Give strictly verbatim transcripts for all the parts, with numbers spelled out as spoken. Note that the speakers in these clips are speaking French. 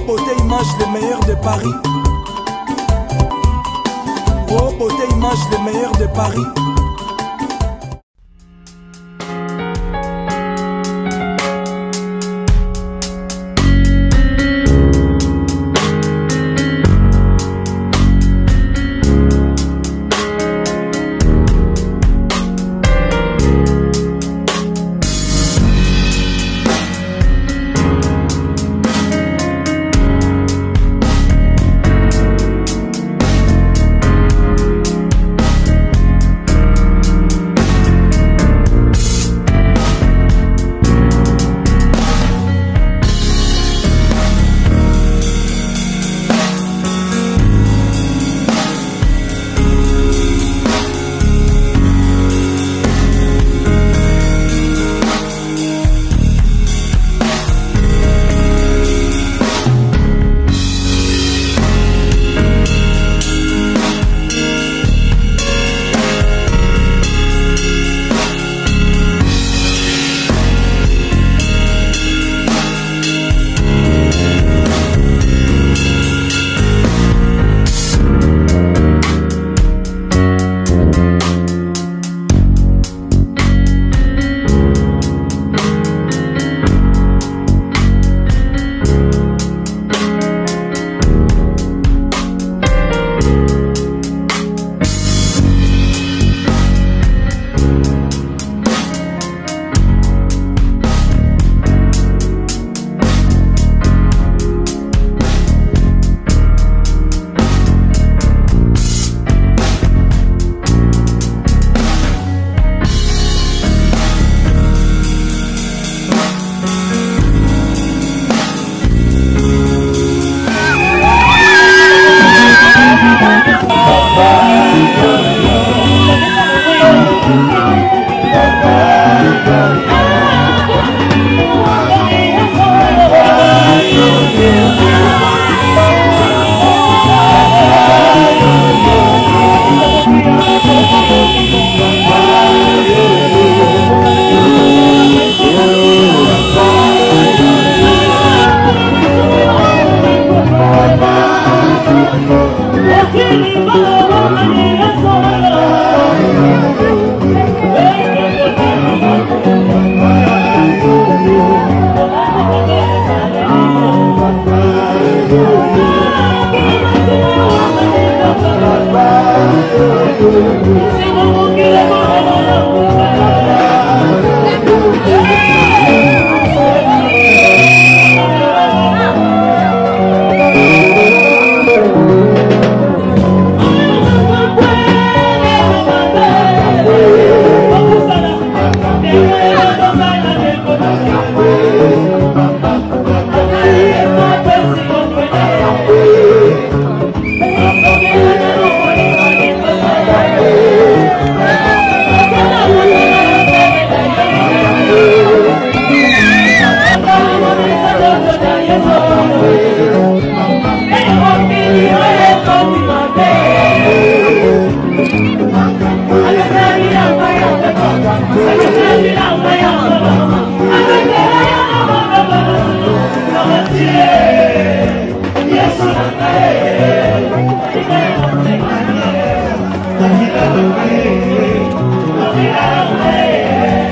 beauté image les meilleurs de Paris. Oh beauté image les meilleurs de Paris.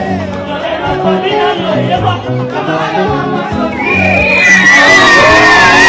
Come on,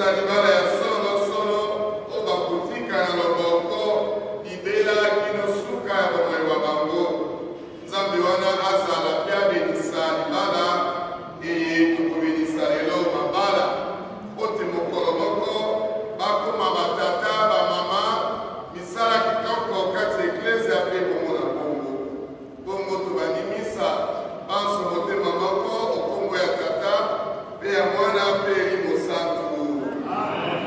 libala ya solo solo o bakutika na loboko ibela kino suka ya bomoi wa bango nzambe wana azala mpe abenisa libala eye tokobinisa lelo mabala ote mokolo moko bakoma batata bamama misala kitoko kati eklezia mpe bongo na bongo bongo tobandimisa banso motema moko okombo ya tata mpe ya mwana mpe elimo santu. Amen.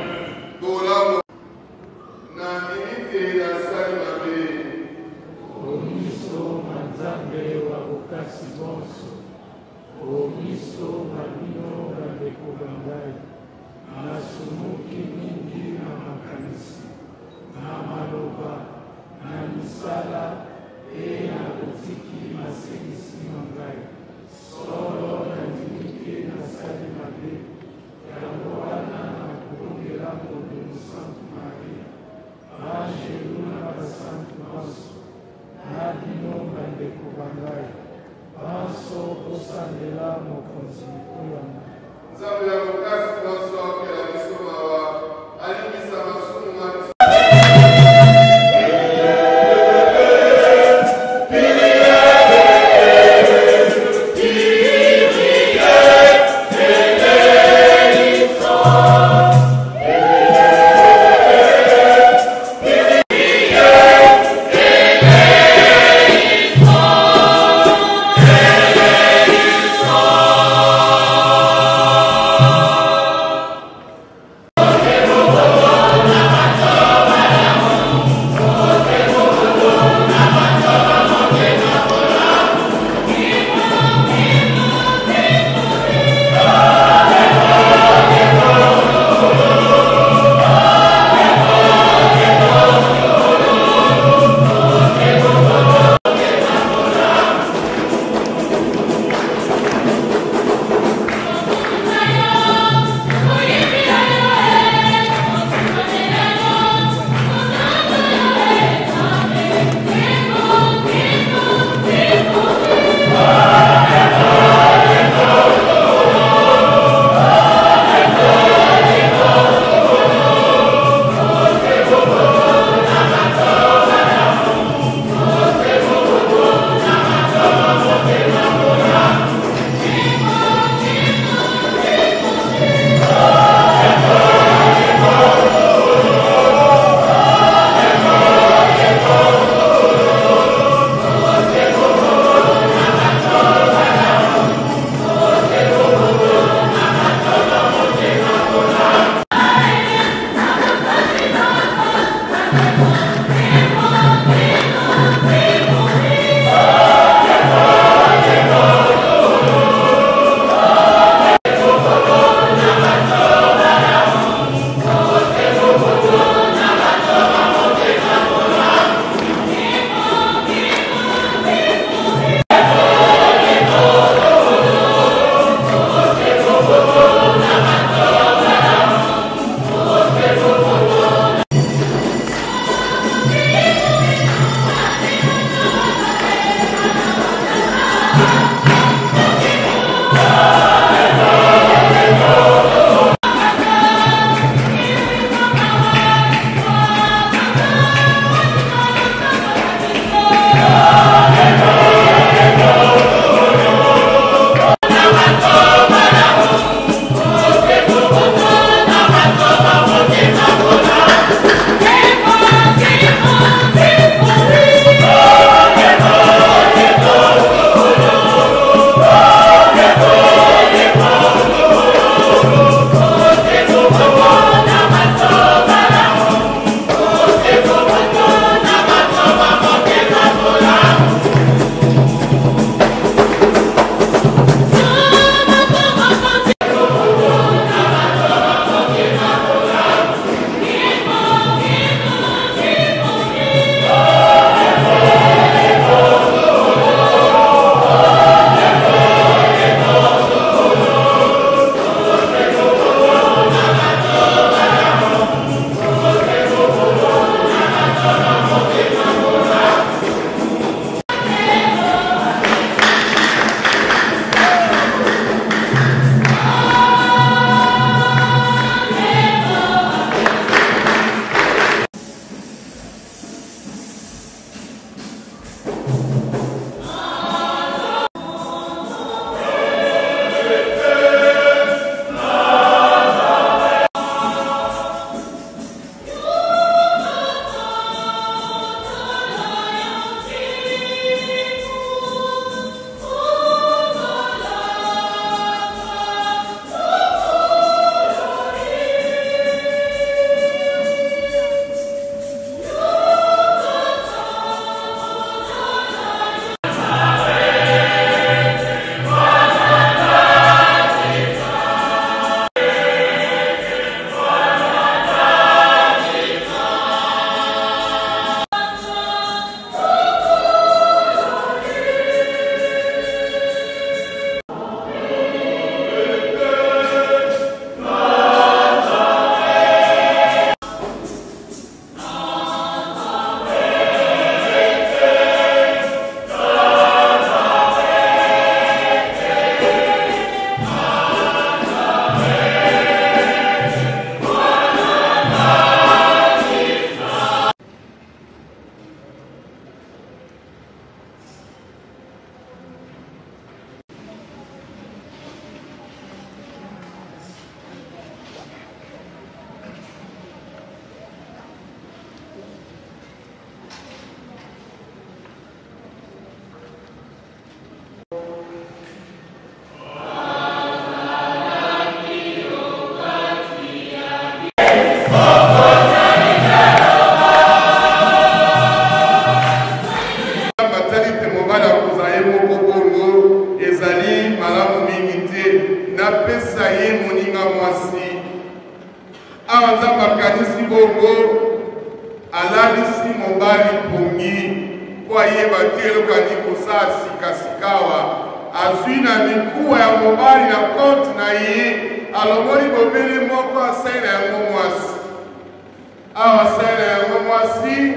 awa nzambe akanisi bongo alalisi mobali pongi po ayeba te elokani kosala sikasikawa azwi na mikuwa ya mobali na konte na ye alongoli bobele moko asali na yango mwasi awa asali na yango mwasi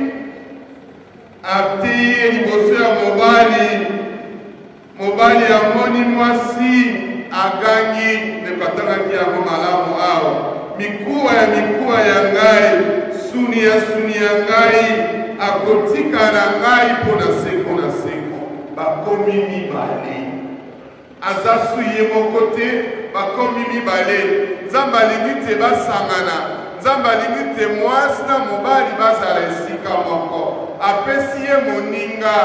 ateye liboso ya mobali mobali amoni mwasi agangi nepatangaki yango malamu awa mikuwa ya mikuwa ya ngai suni ya suni ya ngai akotika na ngai mpo na seko na seko bakomi mibale aza suye moko te bakomi mibale nzambe alingi te basangana nzambe alingi te mwasi na mobali bazala esika moko apesi ye moninga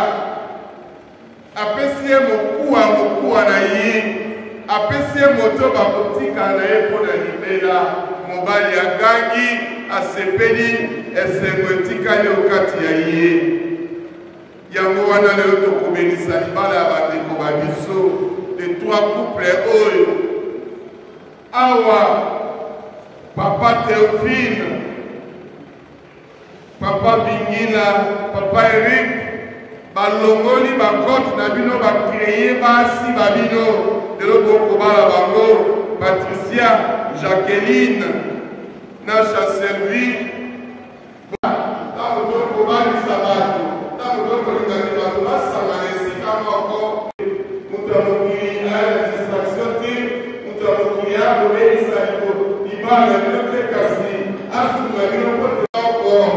apesi ye mokuwa mokuwa na ye apesi ye moto bakotika na ye mpo na libela mobali agangi asepeli esengo etikali okati ya ye yango wana lelo tokobelisa libala ya bandeko babiso de trois couple oyo awa papa Théophile papa Bingila papa Eric balongoli bakote na bino bakreye basi babino lelo bokobala bango Patricia Jacqueline na Chancellerie tango tokobalisa bato tango tokolingaki bato basangana esika moko moto ya mokili aya na distraction te moto ya mokili akobelisa libala bino te kasi asunga bino pote moko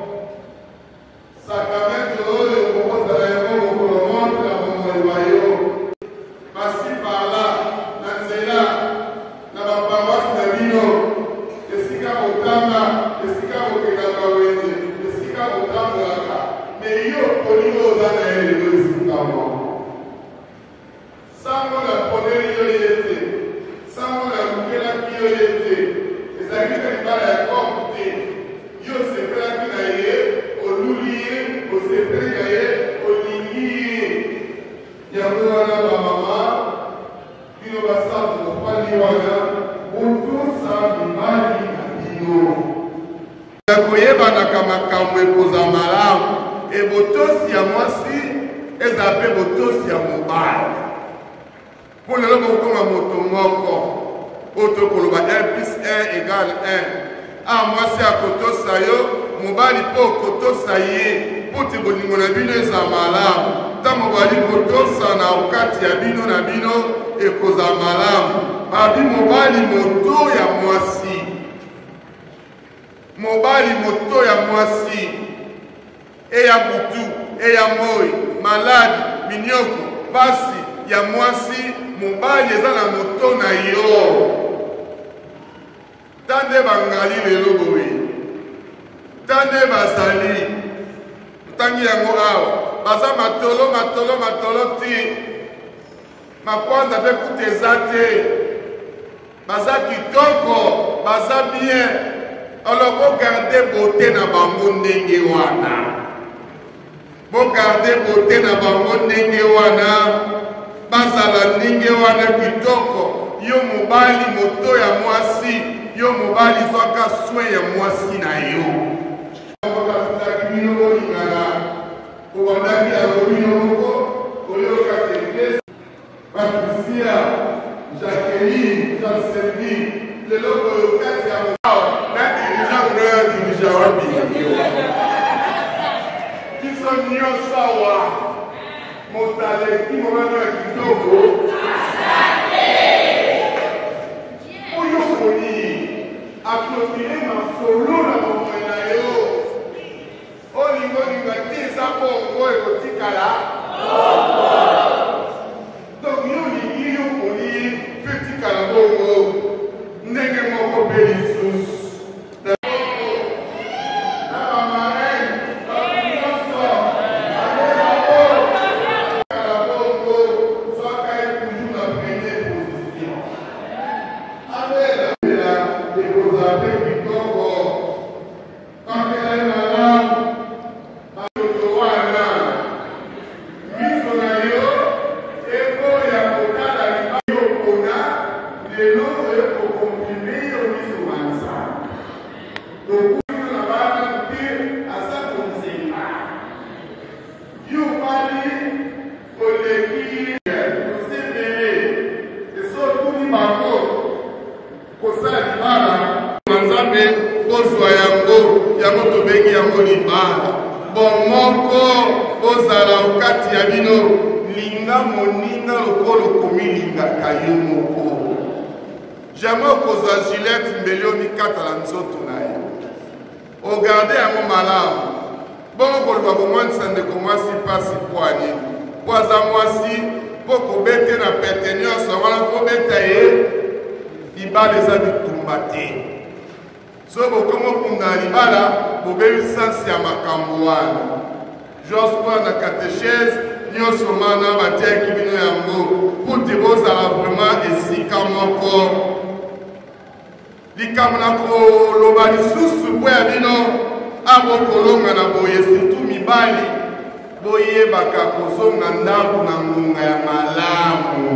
sakramento oyo okobosana yango mokolo montre na bomoi yo pasi parla na nzela na baparoise na bino esika kotanga esika kokekaka wenze esika kotambolaka me yo olingo oza na ye lelo esika moko sango na poneli yo ye te sango na lukelaki yo ye te ezalaki na libala ya kope te yo osepelaki na ye oluli ye osepeli na ye olingi ye yango wana bamama bino basantu mopali wana botosa mibali na bino koyebanaka makambo ekoza malamu ebotosi ya mwasi eza mpe botosi ya mobali mpo lelo bokoma moto moko oyo tokoloba un plus un égale un a mwasi akotosa yo mobali mpo okotosa ye mpo te bolingo na bino eza malamu ntango bali kotosa na okati ya bino na bino ekoza malamu babi mobali moto ya mwasi mobali moto ya mwasi eya butu eya moi maladi minyoko basi ya mwasi mobali eza na moto na yo tande bangali lelo boye tande bazali tangi yango awa baza matolo matolo matolo ti makwanza mpe kuta eza te baza kitoko baza bien alors bogarde beauté na bango ndenge wana bogarde beauté na bango ndenge wana bazala ndenge wana kitoko yo mobali moto ya mwasi yo mobali zwaka soin ya mwasi na yo bakasaki bino bolingana obandaki yango bino moko oyoka kende Patricia Jacqueline Chancellerie lelo oyokati ya mobao na dirija kunoya dirija wapi biso nyonso awa moto aleki momano ya kitoko oyo koni aklotire mafolo na bomoi na yo olingolinga te eza bongo ekotikala donc yo olingi yo koni mpe etikala bongo ndenge moko mpe lisusu Hello, eu vou cumprir o meu bino libala bomoko bozala okati ya bino linga moninga lokolo komi lingaka yo moko jamais okozwa Gillette mbeli omikatala nzoto na ye ogarde yango malamu bongo koloba bomwanisa ndeko mwasi pasi po anini po aza mwasi po kobete na pete nyonso wana kobeta ye libala eza bitumba te so bokomo kunda libala bobebi sansi ya makambo wana jos kwa na katechese nyonso mana batiaki bino yango puti bozala vraiment esika moko likambo na koloba lisusu po ya bino abokolonga na boye surtout mibali boyebaka kozonga ndako na ngonga ya malamu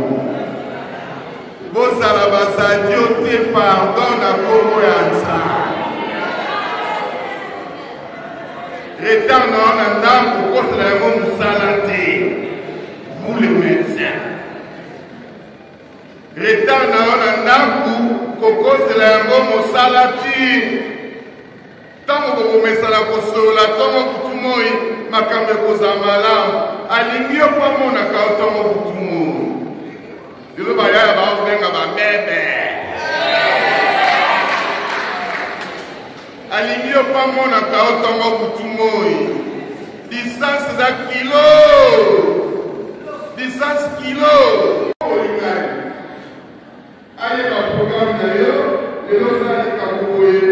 bozala basadio te pardon na kombo ya nzambe retard na wana ndako kosala yango mosala te vous le médecin retard na wana ndako kokosela yango mosala ti ntango bokomesana kosolola ntongo kutu moi makambo ekozala malamu alingi yo mpo amonaka yo ntongo kutu moi lelo bayaya baobenga bamebe alingi yo mpo amonaka yo ntongo kutu moi distance eza kilo distance kilo olingani ayeba programme na yo lelo ozalika koboye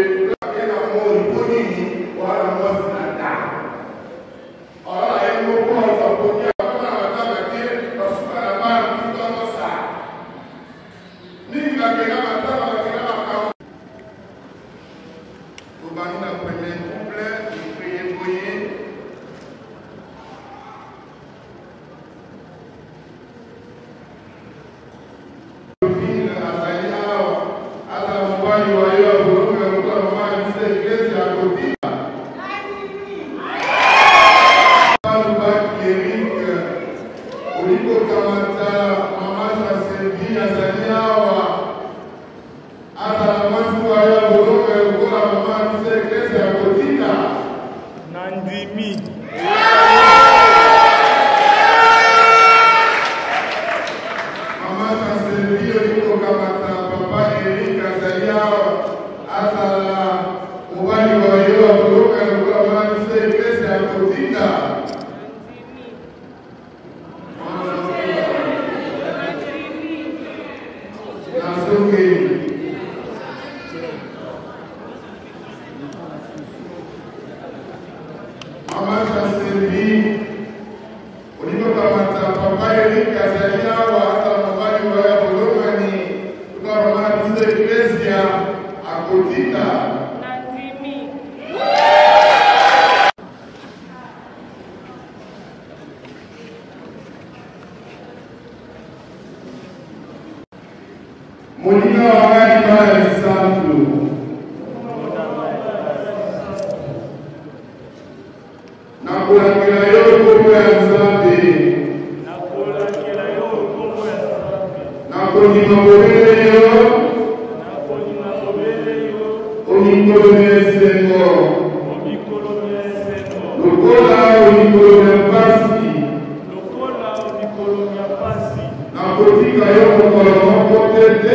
Moninga wakati baya santu na kulakila yo kombo ya Nzambe na kulakila yo kombo ya Nzambe na konima bobele yo na konima bobele yo omikolo mesengo omikolo mesengo lokola omikolo ya pasi lokola omikolo ya pasi na kotika yo mokolo moko tete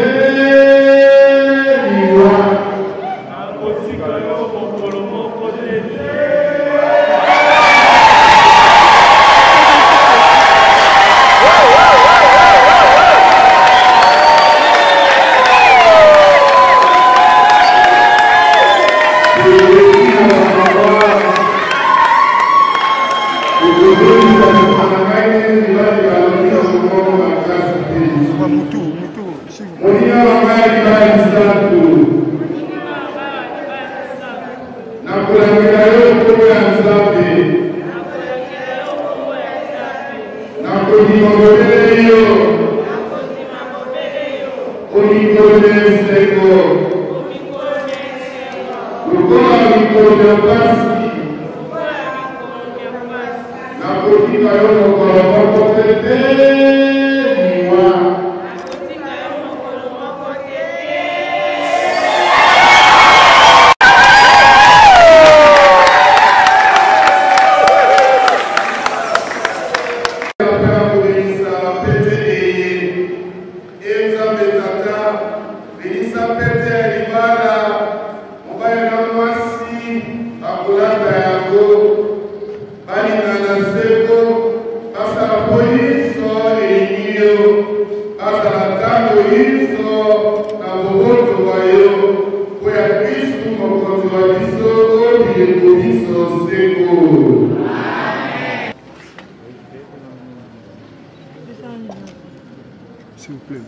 S'il vous plaît.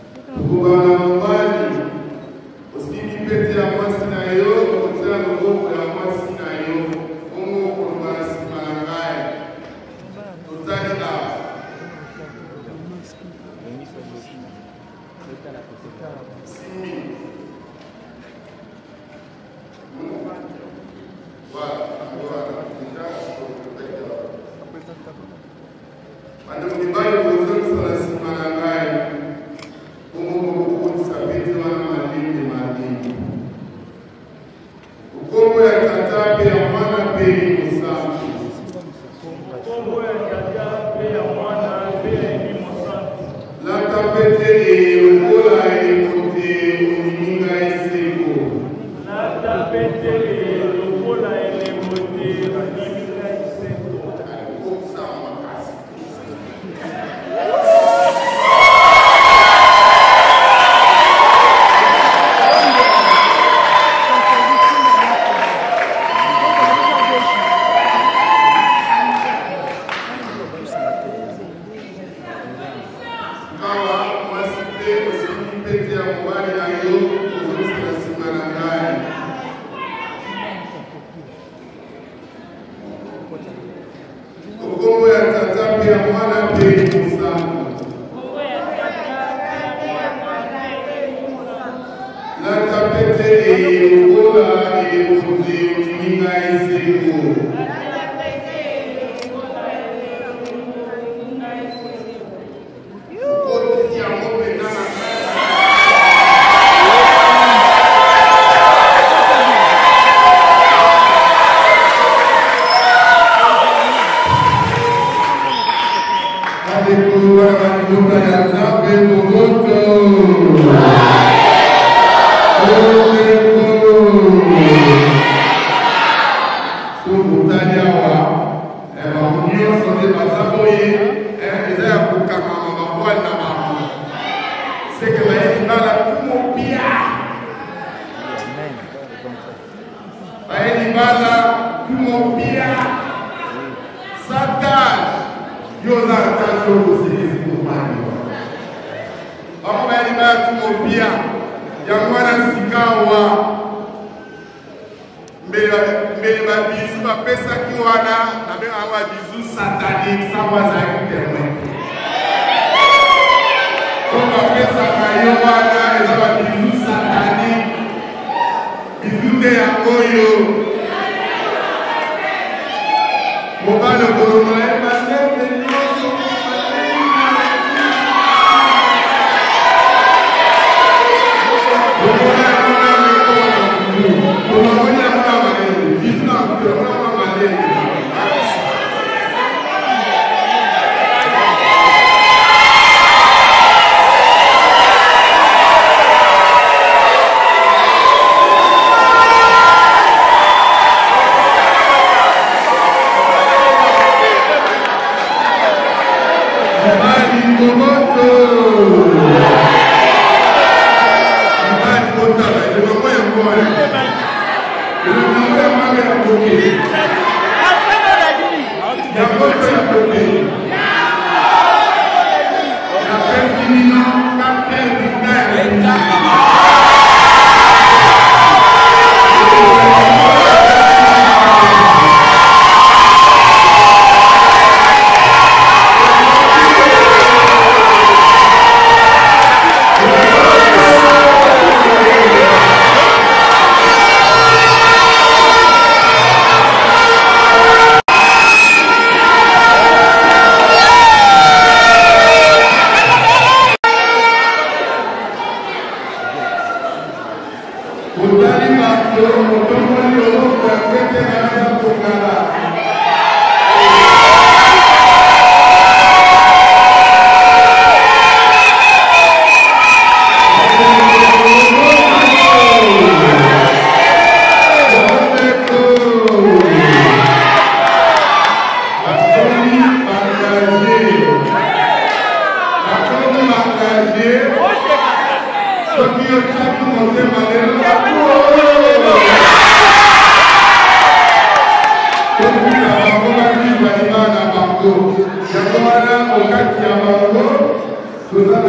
Thank you.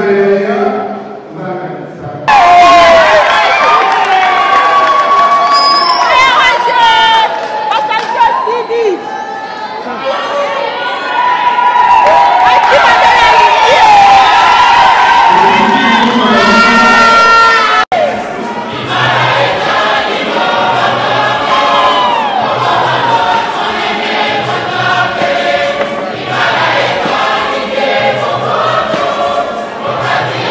Thank you.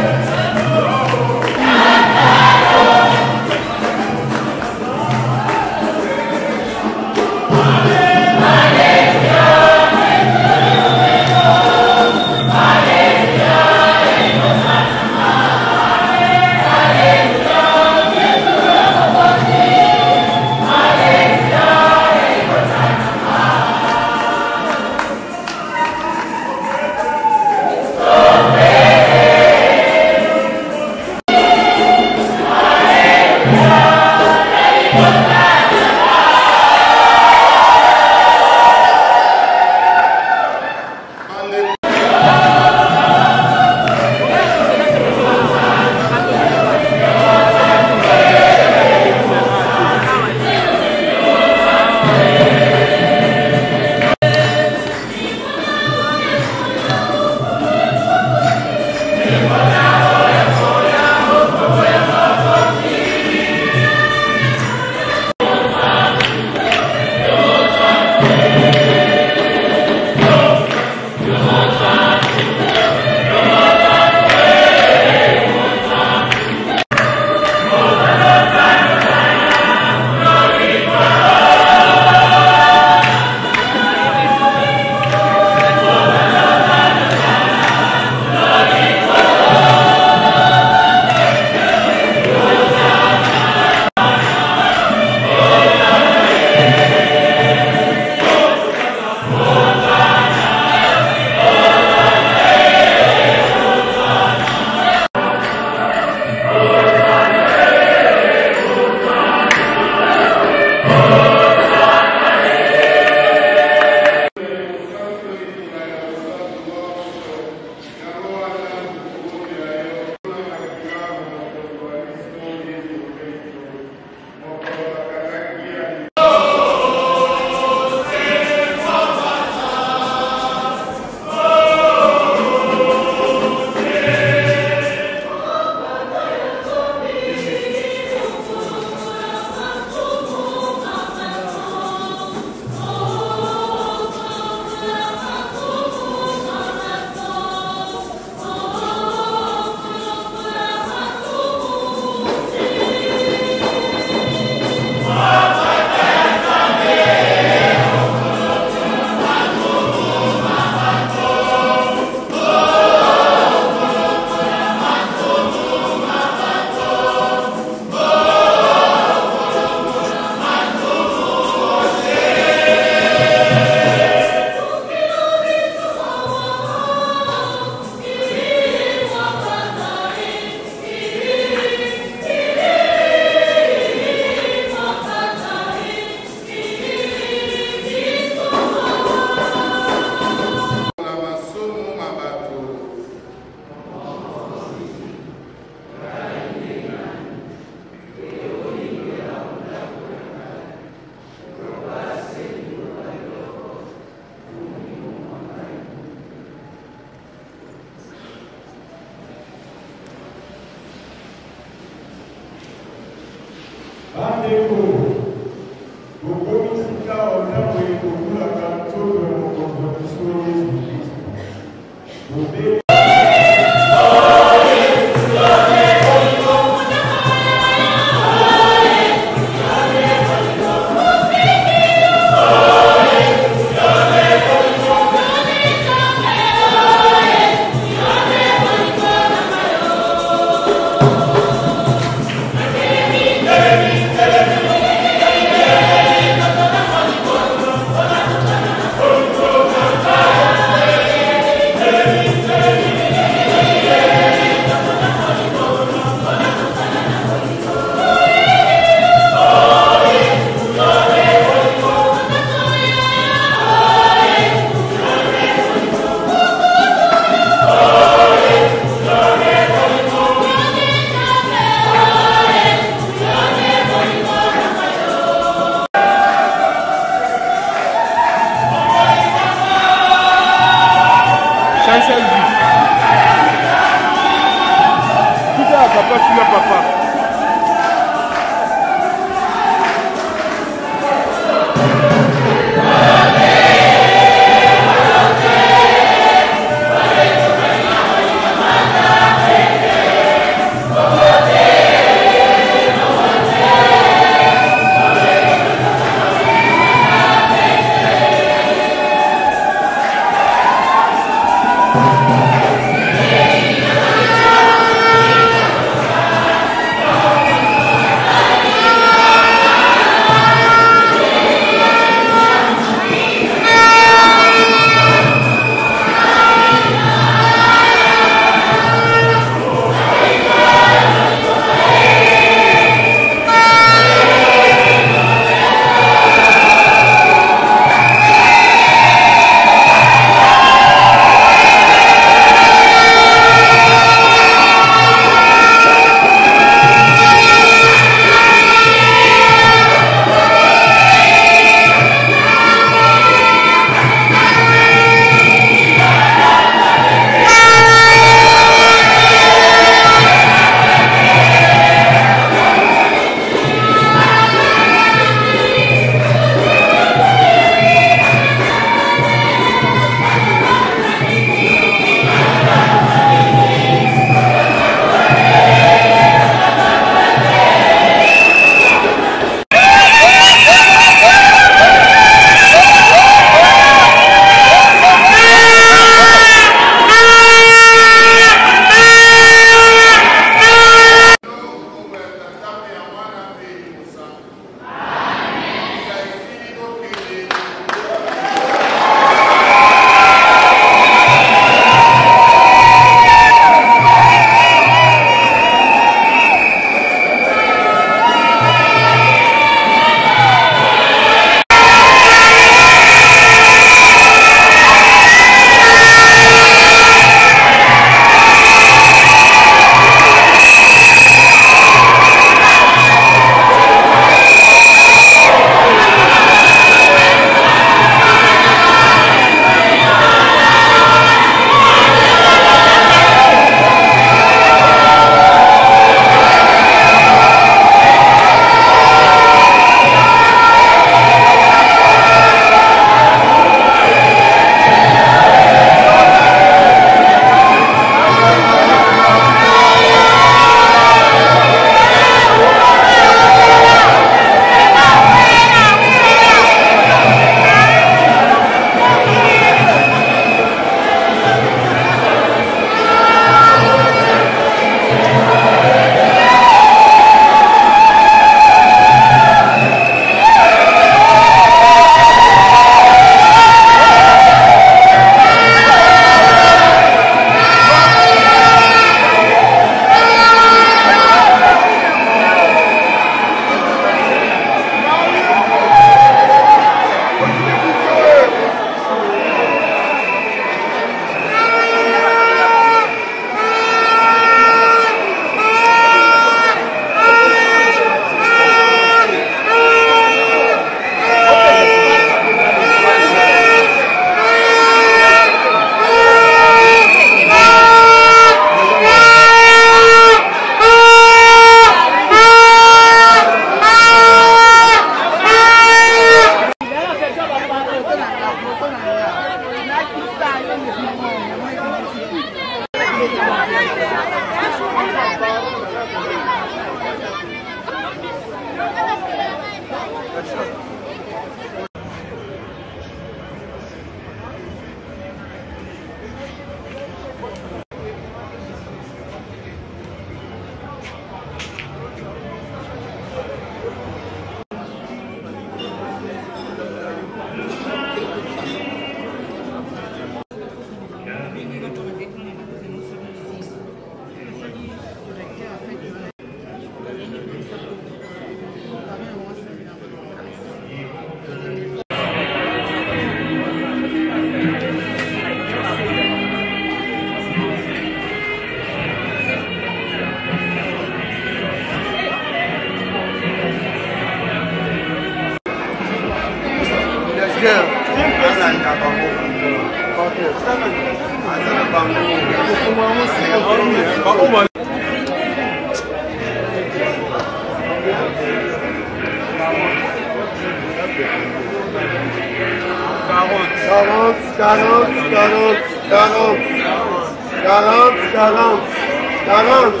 quarante, quarante, quarante, quarante, quarante, quarante, quarante.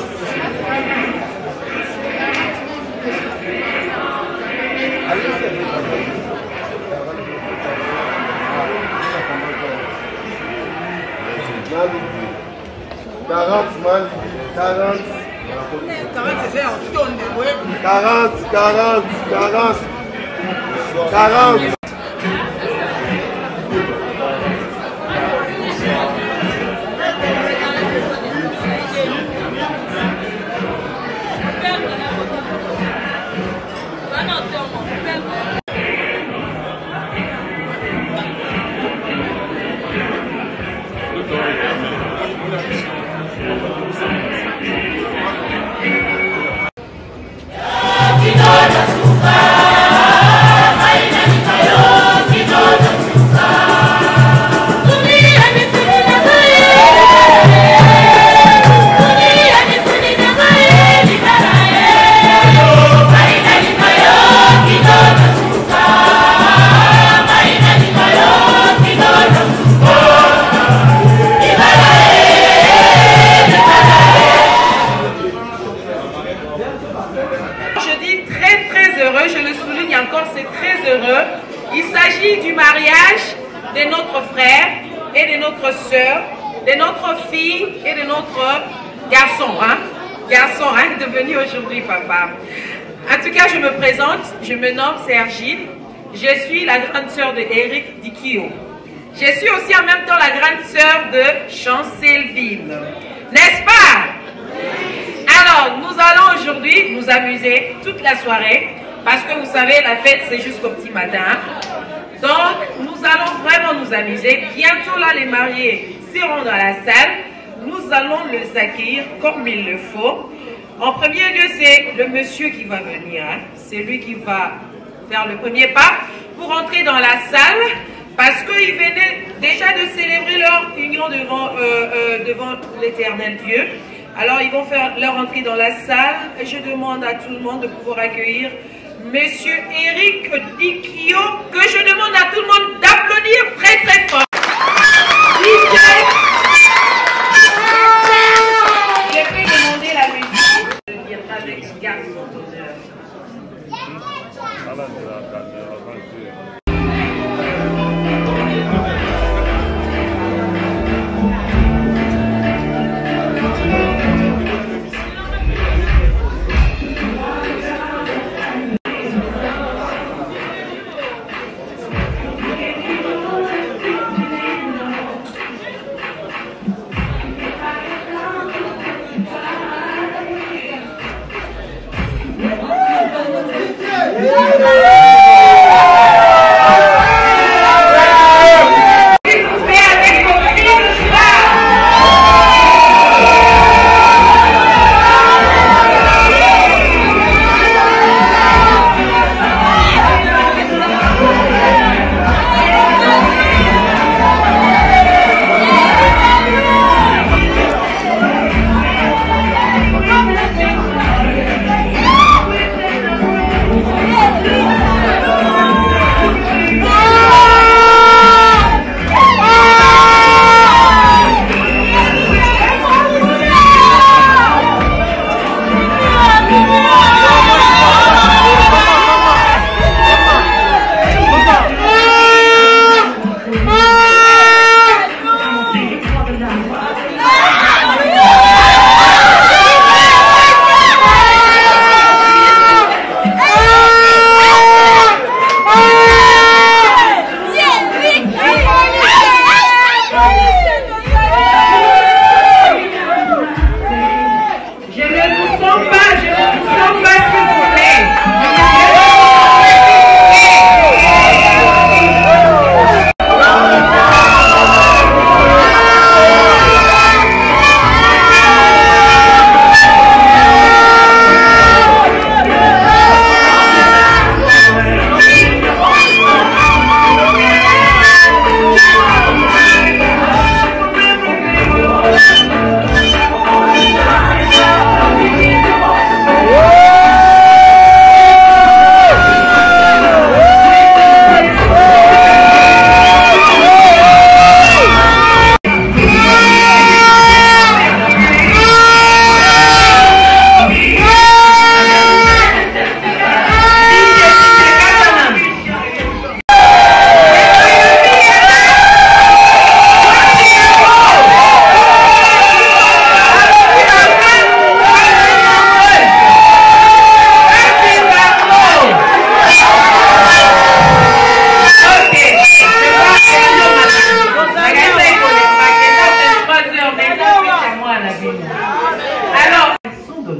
quarante, quarante, quarante, quarante, quarante, quarante. Il s'agit du mariage de notre frère et de notre soeur, de notre fille et de notre garçon. Hein? Garçon, hein, devenu aujourd'hui papa. En tout cas, je me présente, je me nomme Sergine. Je suis la grande sœur de Eric Dikio. Je suis aussi en même temps la grande sœur de Chancelville. N'est-ce pas? Alors, nous allons aujourd'hui nous amuser toute la soirée. Parce que vous savez, la fête, c'est jusqu'au petit matin. Donc, nous allons vraiment nous amuser. Bientôt, là, les mariés seront dans la salle. Nous allons les accueillir comme il le faut. En premier lieu, c'est le monsieur qui va venir. Hein. C'est lui qui va faire le premier pas pour entrer dans la salle. Parce qu'ils venaient déjà de célébrer leur union devant, euh, euh, devant l'éternel Dieu. Alors, ils vont faire leur entrée dans la salle. Et je demande à tout le monde de pouvoir accueillir Monsieur Eric Dikio, que je demande à tout le monde d'applaudir très très fort. Je vais demander la musique. Je viendrai avec un garçon d'honneur. Yeah.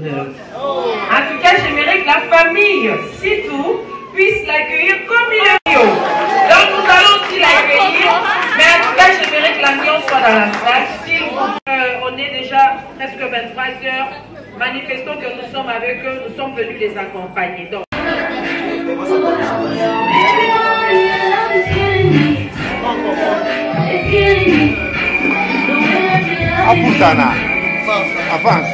neuf. En tout cas, j'aimerais que la famille Sitou puisse l'accueillir comme il est mieux. Donc nous allons aussi l'accueillir, mais en tout cas, j'aimerais que l'ambiance soit dans la salle. S'il vous plaît, euh, on est déjà presque vingt-trois heures. Manifestons que nous sommes avec eux, nous sommes venus les accompagner. Donc, Apusana. Avance.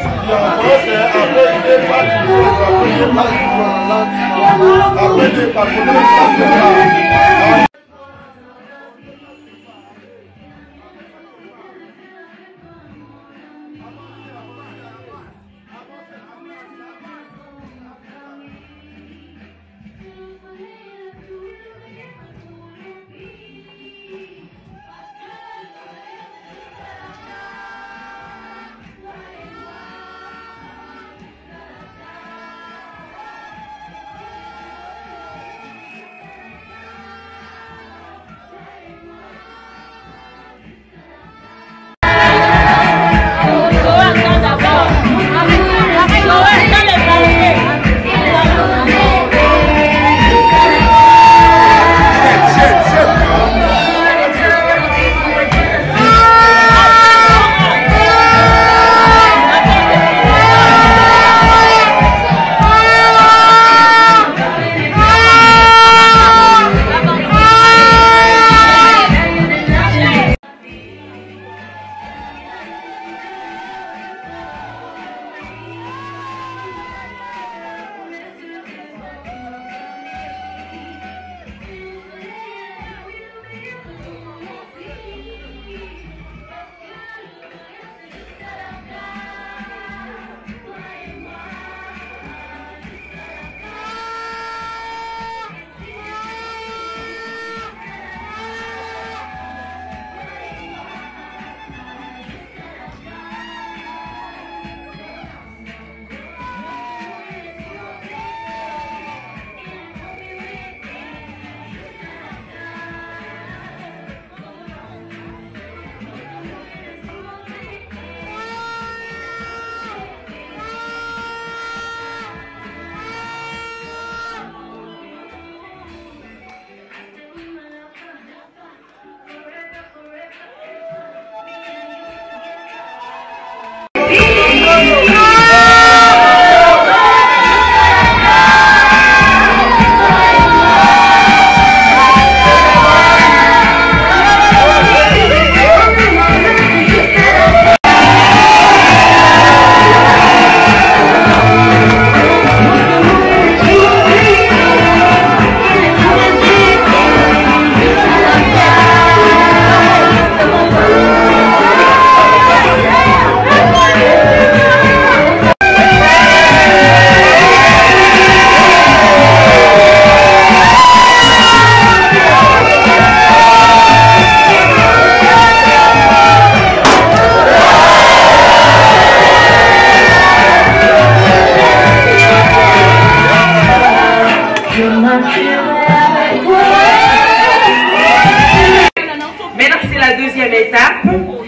Maintenant, c'est la deuxième étape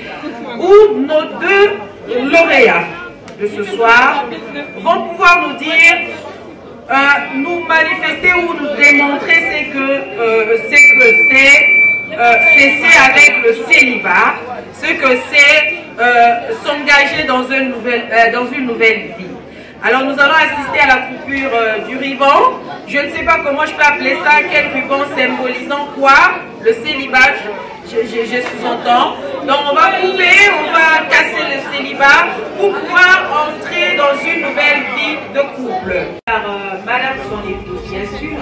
où nos deux lauréats de ce soir vont pouvoir nous dire, euh, nous manifester ou nous démontrer ce que euh, c'est que c'est euh, cesser avec le célibat, ce que c'est euh, s'engager dans une nouvelle euh, dans une nouvelle vie. Alors nous allons assister à la coupure euh, du ruban. Je ne sais pas comment je peux appeler ça, quel ruban symbolisant quoi, le célibat, je, je, je sous-entends. Donc on va couper, on va casser le célibat pour pouvoir entrer dans une nouvelle vie de couple. Par euh, Madame son épouse, bien sûr.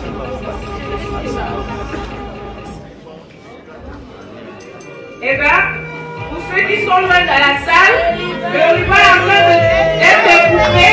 Eh bien, pour ceux qui sont loin de la salle, le ruban est en train d'être coupé.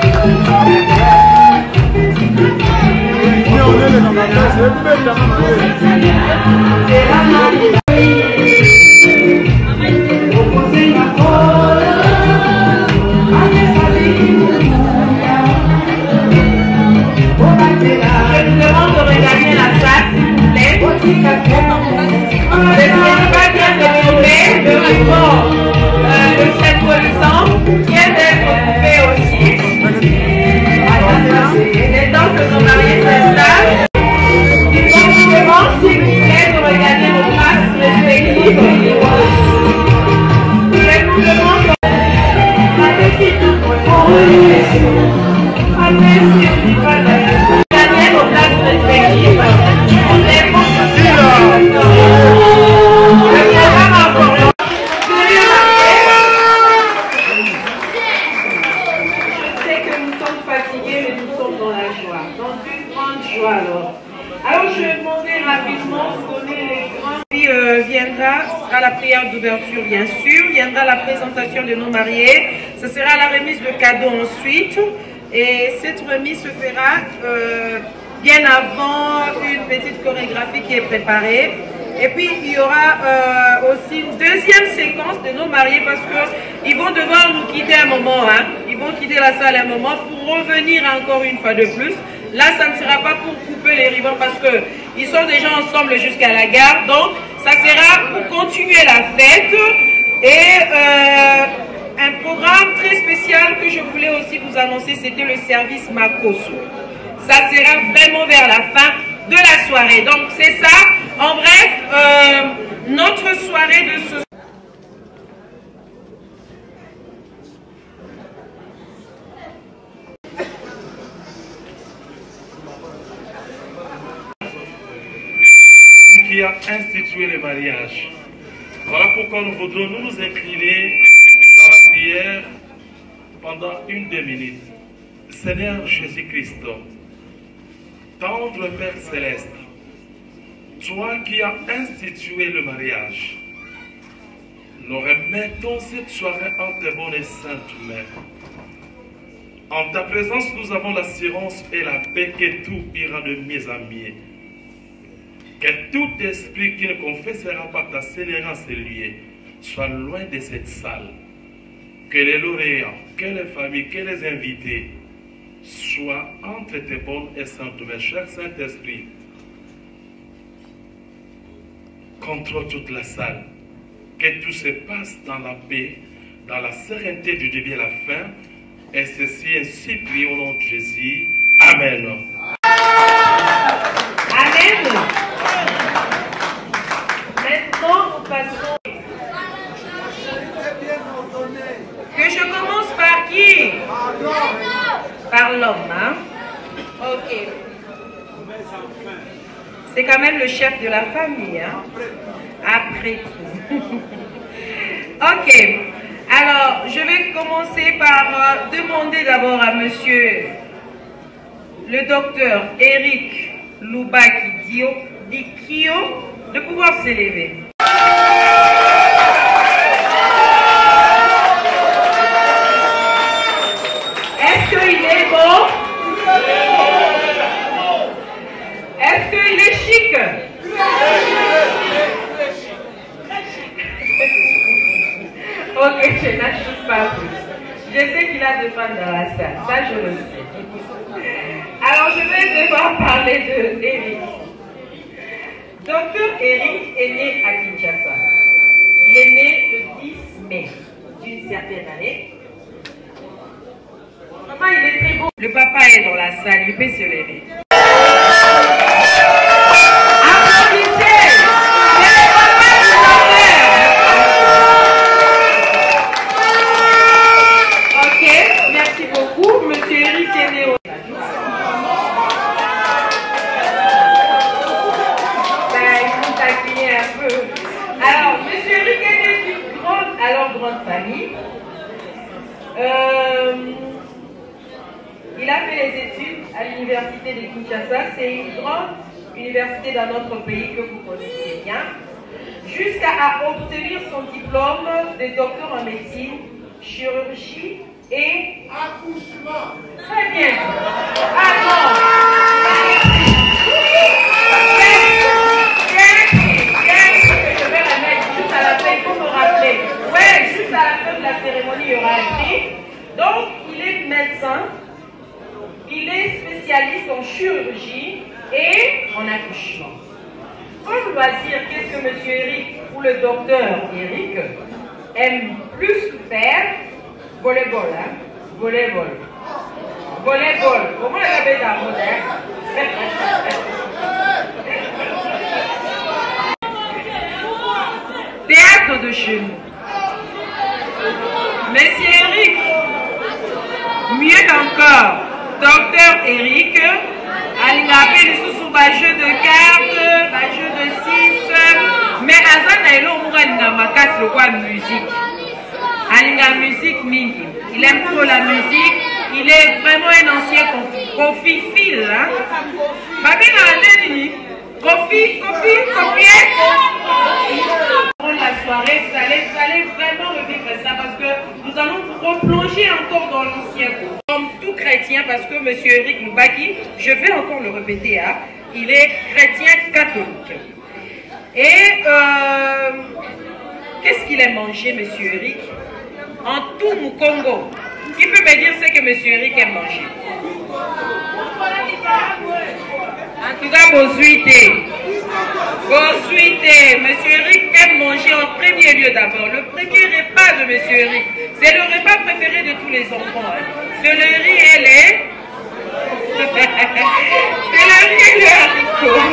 Thank you. D'ouverture, bien sûr, viendra la présentation de nos mariés, ce sera la remise de cadeaux ensuite, et cette remise se fera euh, bien avant une petite chorégraphie qui est préparée. Et puis il y aura euh, aussi une deuxième séquence de nos mariés parce qu'ils vont devoir nous quitter un moment, hein. Ils vont quitter la salle un moment pour revenir encore une fois de plus. Là, ça ne sera pas pour couper les ribbons parce qu'ils sont déjà ensemble jusqu'à la gare. Donc, ça sera pour continuer la fête. Et euh, un programme très spécial que je voulais aussi vous annoncer, c'était le service Makoso. Ça sera vraiment vers la fin de la soirée. Donc, c'est ça. En bref, euh, notre soirée de ce qui a institué le mariage. Voilà pourquoi nous voudrons nous, nous incliner dans la prière pendant une deux minutes. Seigneur Jésus-Christ, tendre Père Céleste, toi qui as institué le mariage, nous remettons cette soirée en tes bonnes et saintes mains. En ta présence, nous avons l'assurance et la paix que tout ira de mieux en mieux. Que tout esprit qui ne confessera pas ta sévérance et lieu soit loin de cette salle. Que les lauréats, que les familles, que les invités soient entre tes bonnes et saintes mains. Cher Saint-Esprit, contrôle toute la salle. Que tout se passe dans la paix, dans la sérénité du début à la fin. Et ceci ainsi prie au nom de Jésus. Amen. Amen. Maintenant, nous passons. Que je commence par qui? Par l'homme, hein? Ok. C'est quand même le chef de la famille, hein? Après tout. Ok. Alors, je vais commencer par euh, demander d'abord à monsieur le docteur Eric Lubaki Dikio de pouvoir s'élever. Est-ce qu'il est beau? Est-ce qu'il est chic? Ok, je n'ajoute pas plus. Je sais qu'il a des fans dans la salle, ça je le sais. Alors je vais devoir parler de Eric. Docteur Eric est né à Kinshasa. Il est né le dix mai d'une certaine année. Maman, il est très beau. Le papa est dans la salle, il peut se lever. Applaudissez! C'est le papa du docteur. Ok, merci beaucoup. Monsieur Eric est né au... Alors, monsieur Eric est né d'une grande, alors grande famille. Euh, il a fait les études à l'université de Kinshasa. C'est une grande université dans notre pays que vous connaissez bien. Jusqu'à obtenir son diplôme de docteur en médecine, chirurgie et accouchement. Très bien. Ah non. loisir, qu'est-ce que monsieur Eric ou le docteur Eric aime plus faire? Volleyball, hein? Volleyball. Volleyball. Comment elle appelle ça, moderne? Théâtre de chez nous. Monsieur Eric, mieux encore, docteur Eric, il appelle sous bas jeu de cartes, bas jeu de six, mais Azan a eu ma casse le quoi musique. La musique mingi. Il aime trop la musique. Il est vraiment un ancien Kofi Phil. Hein? Kofi, Kofi, Kofi. La soirée, vous allez, vous allez vraiment revivre ça parce que nous allons replonger encore dans l'ancien cours. Comme tout chrétien, parce que M. Eric Loubaki, je vais encore le répéter, hein, il est chrétien catholique. Et euh, qu'est-ce qu'il aime manger, M. Eric? En tout mon Congo, qui peut me dire ce que M. Eric aime manger? En tout cas, Bozuité. Bozuité. M. Eric aime manger en premier lieu d'abord. Le premier repas de M. Eric, c'est le repas préféré de tous les enfants. Hein. C'est le riz et les... c'est le riz et le haricot.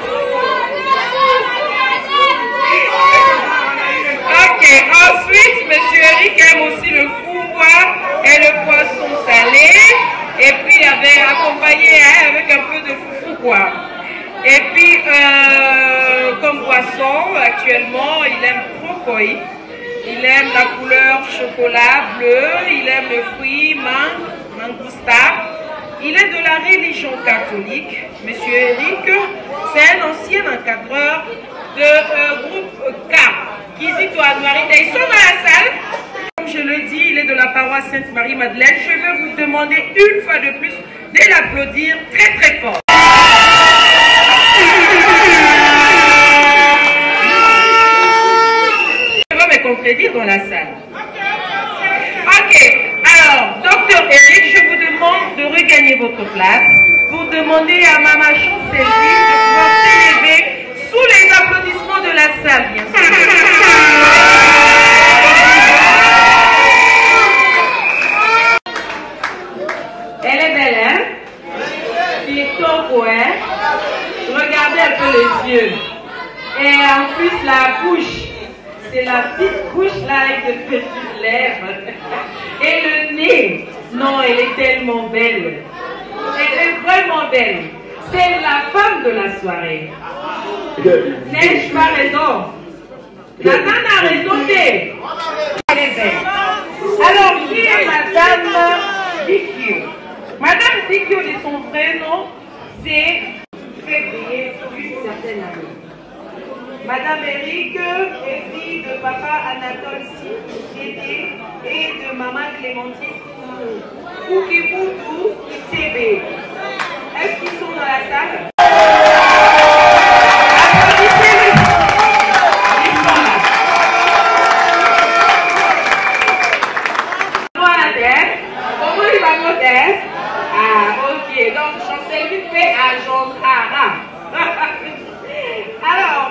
Ok, ensuite, M. Eric aime aussi le fourbois et le poisson salé. Et puis, il avait accompagné hein, avec un peu de foufou, quoi. Et puis, euh, comme boisson, actuellement, il aime trop Il aime la couleur chocolat bleu, il aime le fruit mangue, mangousta. Il est de la religion catholique. Monsieur Eric, c'est un ancien encadreur de euh, groupe K. Kizito Anouarita. Ils sont dans la salle. Comme je le dis, il est de la paroisse Sainte-Marie-Madeleine. Je vais vous demander une fois de plus de l'applaudir très très fort. Contredire dans la salle. Ok, alors, docteur Eric, je vous demande de regagner votre place pour demander à Maman Chancelline de pouvoir s'élever sous les applaudissements de la salle, bien sûr. Elle est belle, hein? Il est top, hein? Regardez un peu les yeux. Et en plus, la bouche. C'est la petite bouche là avec de petites lèvres. Et le nez. Non, elle est tellement belle. Elle est vraiment belle. C'est la femme de la soirée. N'ai-je pas raison? Nathan a raison. Elle est belle. Alors, qui est Madame Dikio? Madame Dikio, de son vrai nom, c'est février d'une certaine année. Madame Eric est fille de papa Anatole Dédé et de maman Clémentine Koukiboutou Itébé. Est-ce qu'ils sont dans la salle? Applaudissez-les. Ils sont là. Comment il va monter? Ah, ok. Donc, Chancelline fait à Jean Cara. Alors,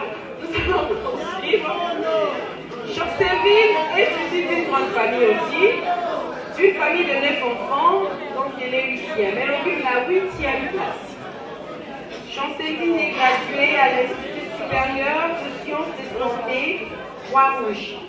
Chancelline est issue d'une grande famille aussi, une famille de neuf enfants, donc elle est huitième. Elle occupe la huitième place. Chancelline est graduée à l'Institut supérieur de sciences de santé, Croix-Rouge.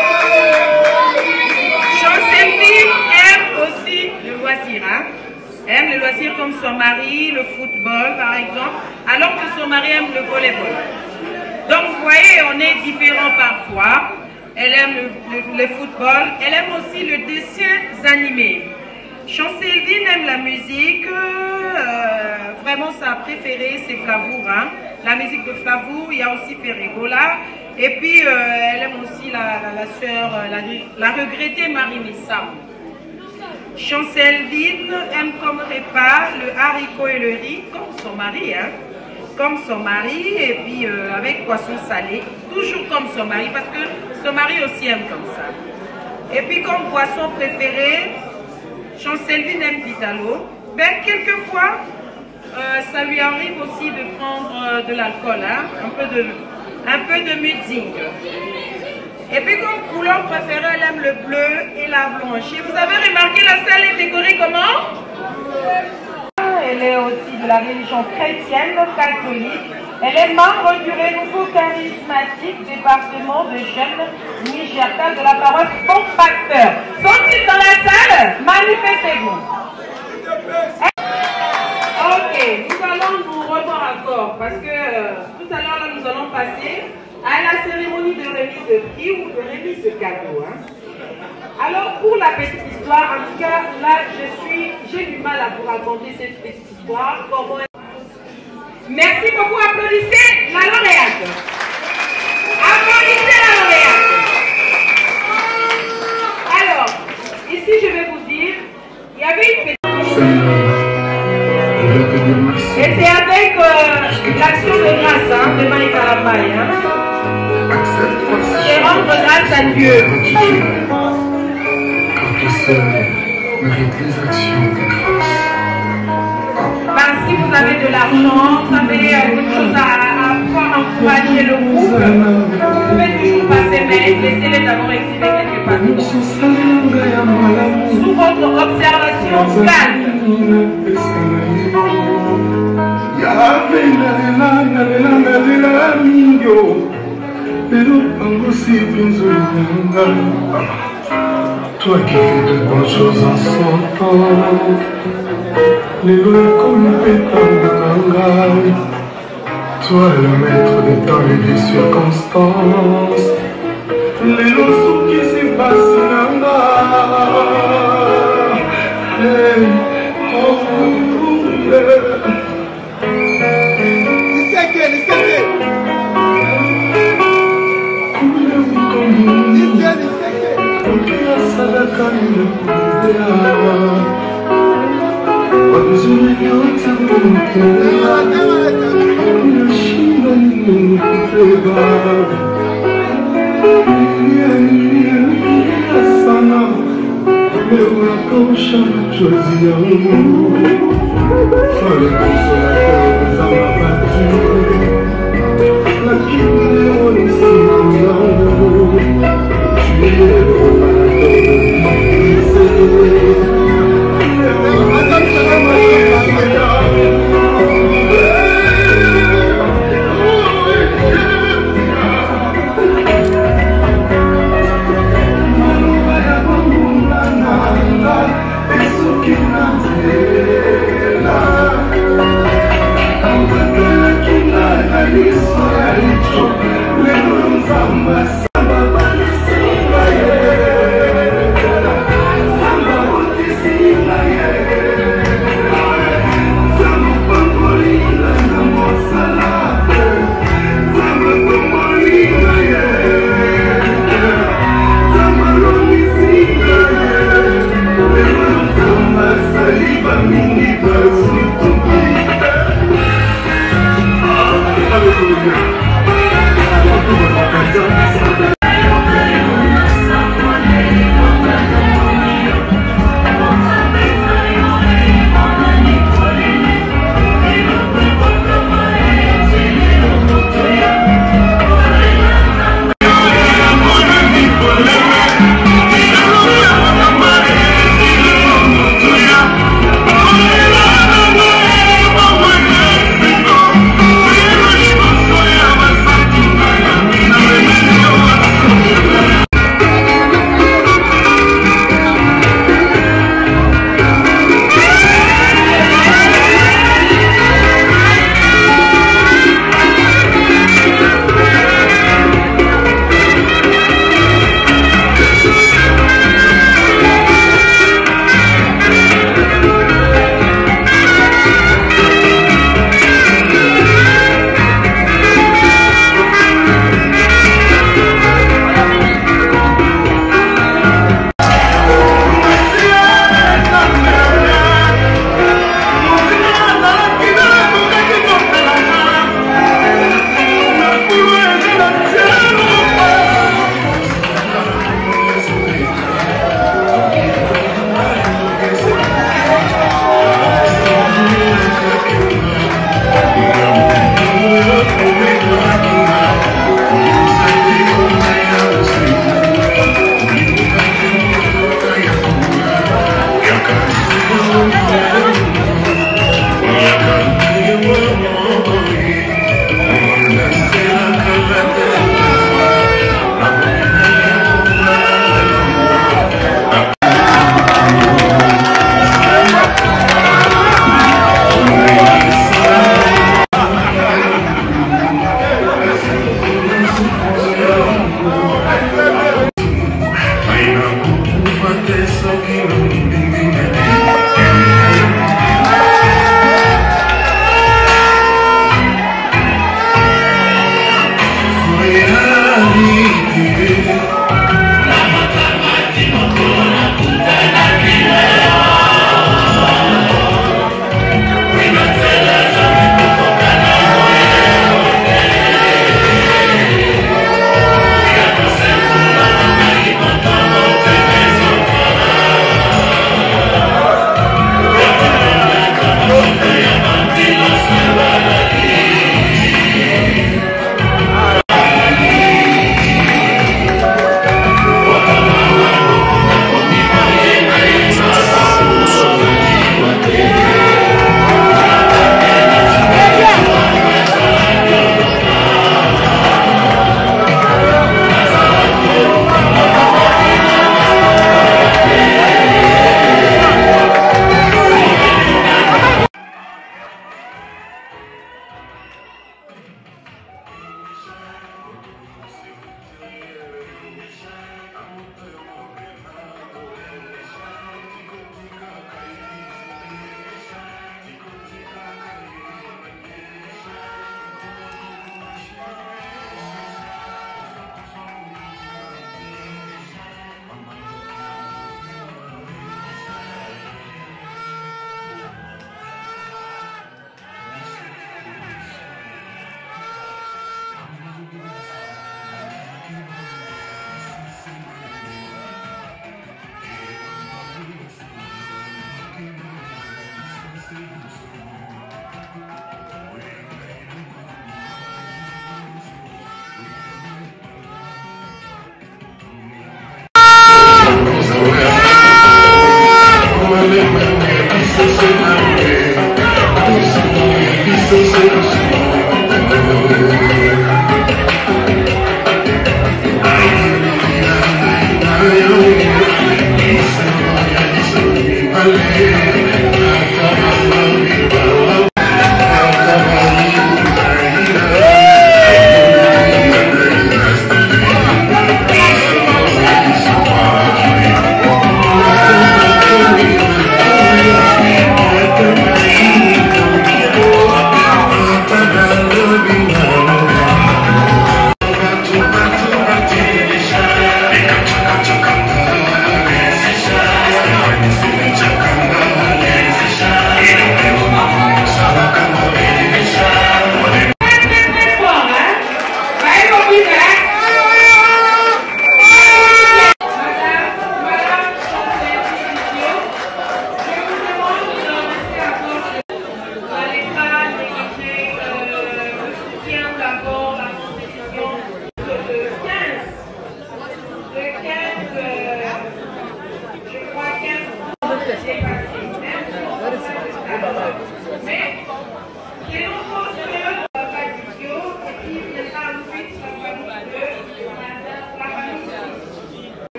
Chancelline aime aussi le loisir, hein? Elle aime le loisir comme son mari, le football par exemple, alors que son mari aime le volleyball. Donc vous voyez, on est différents parfois. Elle aime le, le, le football, elle aime aussi le dessin animé. Chancelline aime la musique, euh, vraiment sa préférée c'est Flavour. Hein. La musique de Flavour, il y a aussi Ferregola. Et puis euh, elle aime aussi la, la, la sœur, la, la regrettée Marie Missa. Chancelline aime comme repas le haricot et le riz, comme son mari. Hein. Comme son mari, et puis euh, avec poisson salé, toujours comme son mari, parce que son mari aussi aime comme ça. Et puis comme boisson préférée, Chancelline aime Vitalo. Ben, quelquefois, euh, ça lui arrive aussi de prendre euh, de l'alcool, hein, un peu de, un peu de musique. Et puis comme couleur préférée, elle aime le bleu et la blanche. Et vous avez remarqué, la salle est décorée comment? Elle est aussi de la religion chrétienne catholique. Elle est membre du renouveau charismatique département de jeunes Nigerta de la paroisse Compacteur. Sont-ils dans la salle? Manifestez-vous. Ok, nous allons nous revoir encore parce que euh, tout à l'heure nous allons passer à la cérémonie de remise de prix ou de remise de cadeaux. Hein. Alors pour la petite histoire, en tout cas là je suis, j'ai du mal à vous raconter cette petite histoire. Comment... Merci beaucoup, applaudissez la lauréate. Applaudissez la lauréate. Alors, ici je vais vous dire, il y avait une petite... Et c'est avec euh, l'action de grâce hein, de Maï Kalamaï. Hein. Et rendre grâce à Dieu. Car toi seul mérite les actions de grâce. Ben, si vous avez de l'argent, vous avez euh, quelque chose à, à pouvoir encourager le couple, vous pouvez toujours passer, mais laissez-les d'abord exhiber quelque part. Sous votre observation calme. Toi qui fais de bonnes choses en son temps, les lois comme pétanque, toi le maître des temps et des circonstances, les lois qui se passent là. Hey, oh, yeah. I'm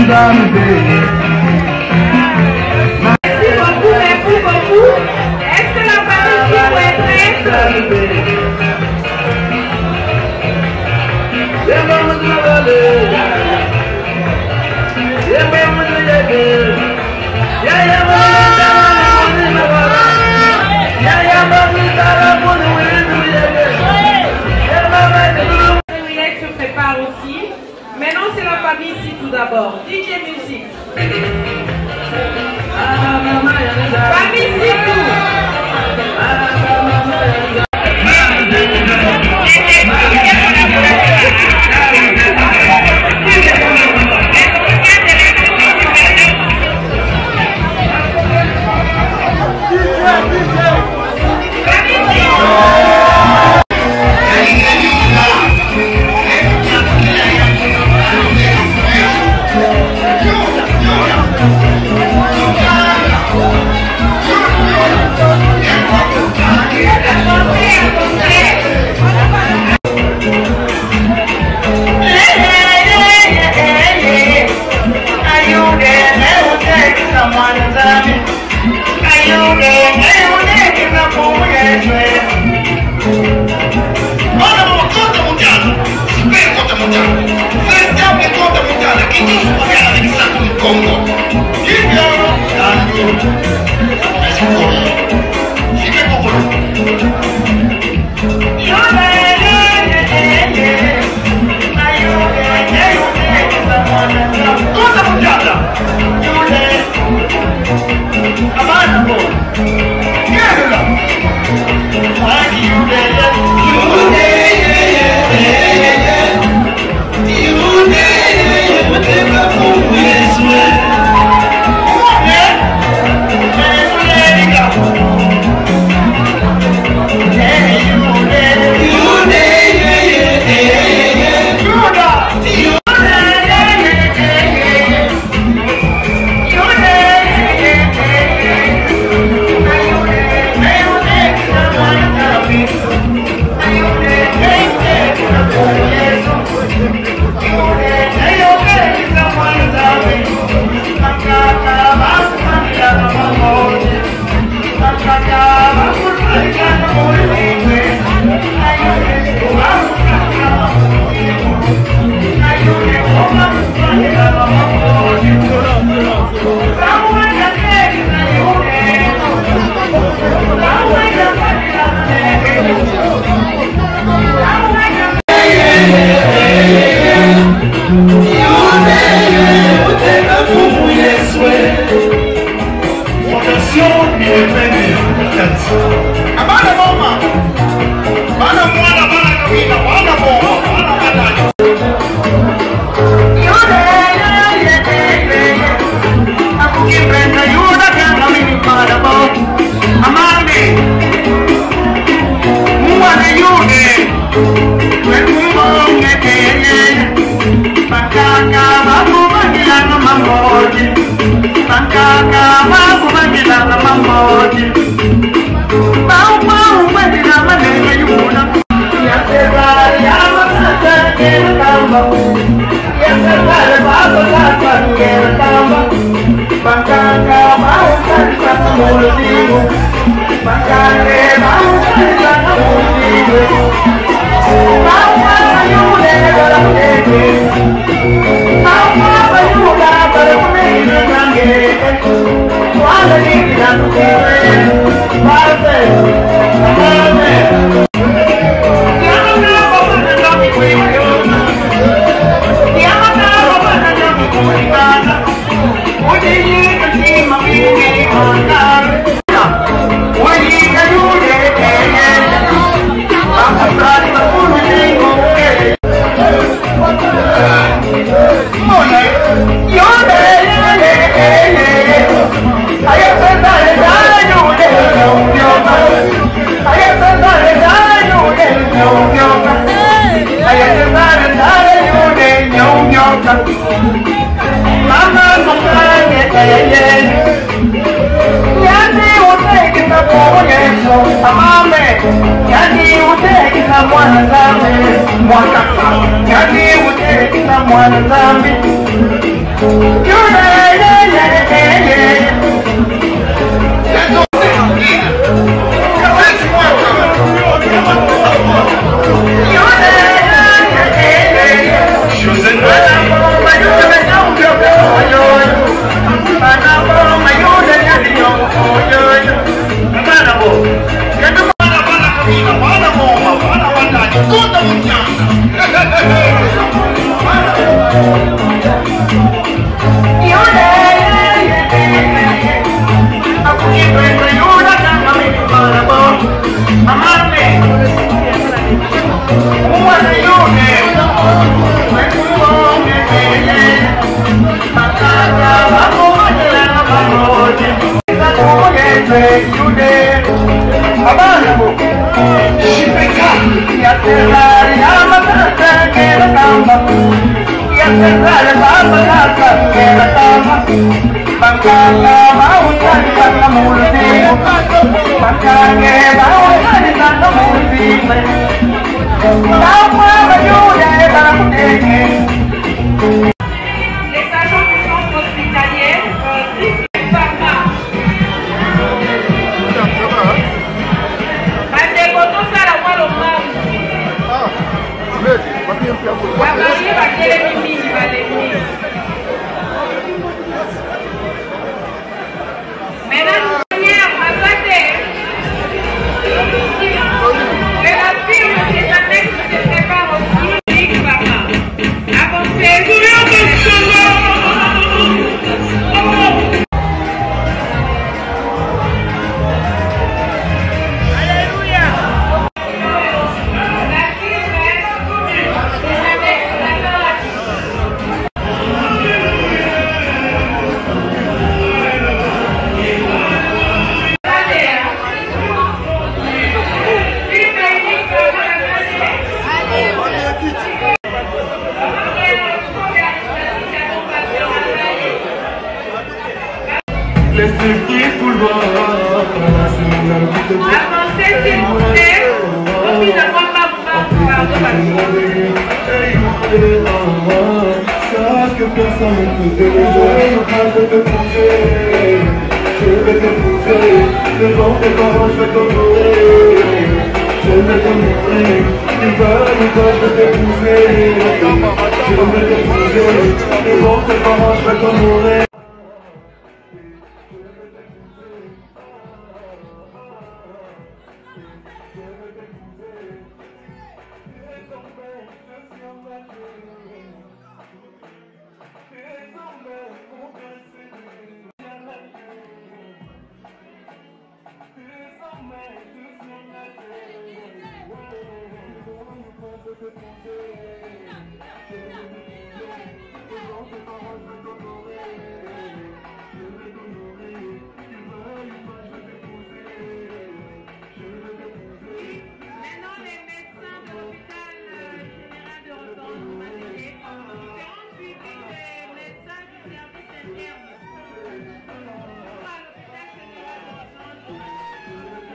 beaucoup, merci beaucoup. Est-ce que la famille Chico est prête? Se prépare aussi. Maintenant, c'est la famille ici tout d'abord. D J Music. Famille ici tout. Yani uteki na mwana zame mwaka yani uteki na mwana zambi Yuna ye ye ye ye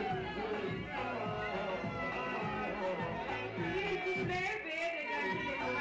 Baby,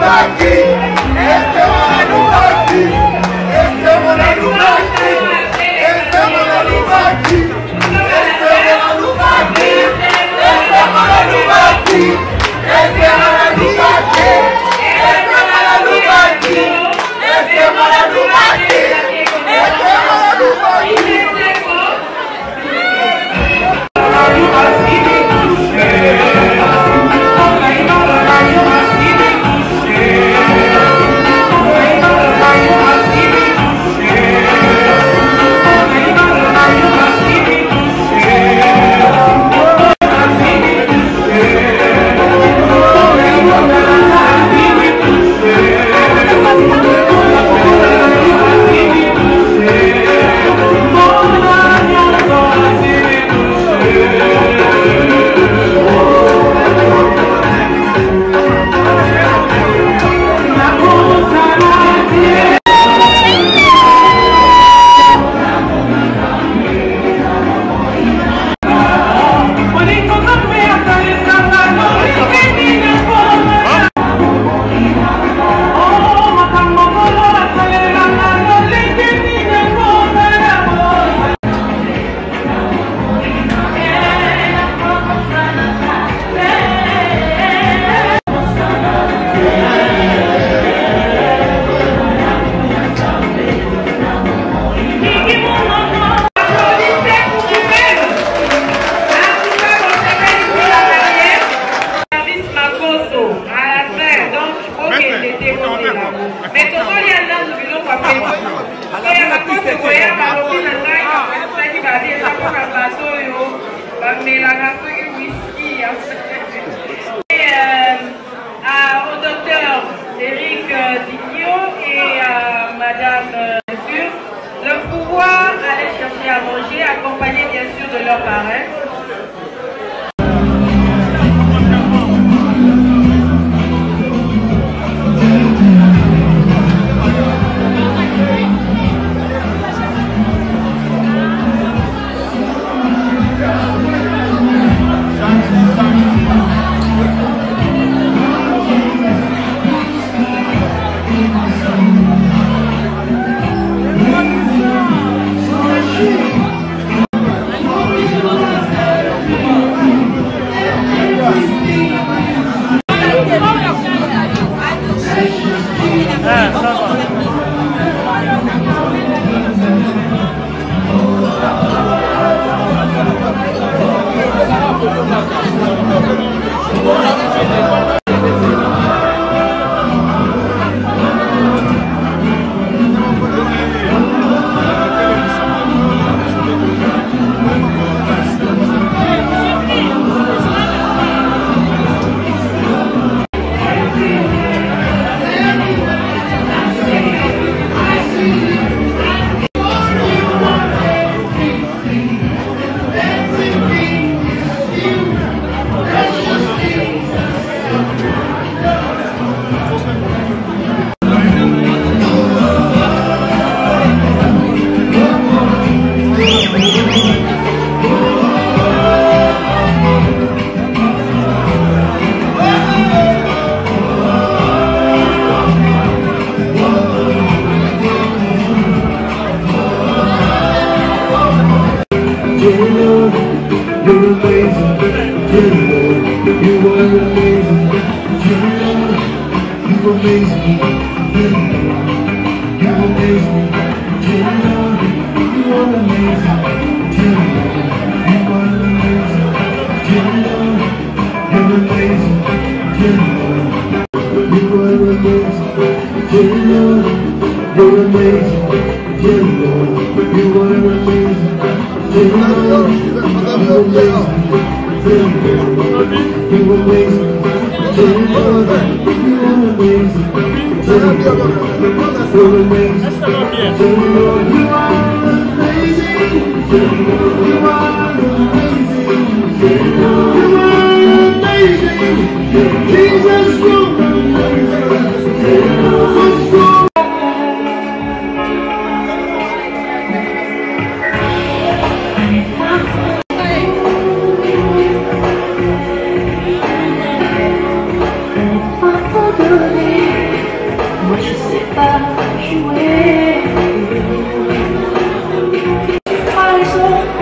Au docteur Éric Dignot et à Madame Sûr, de pouvoir aller chercher à manger, accompagné bien sûr de leurs parents. Thank you. sais pas jouer. Pas les autres,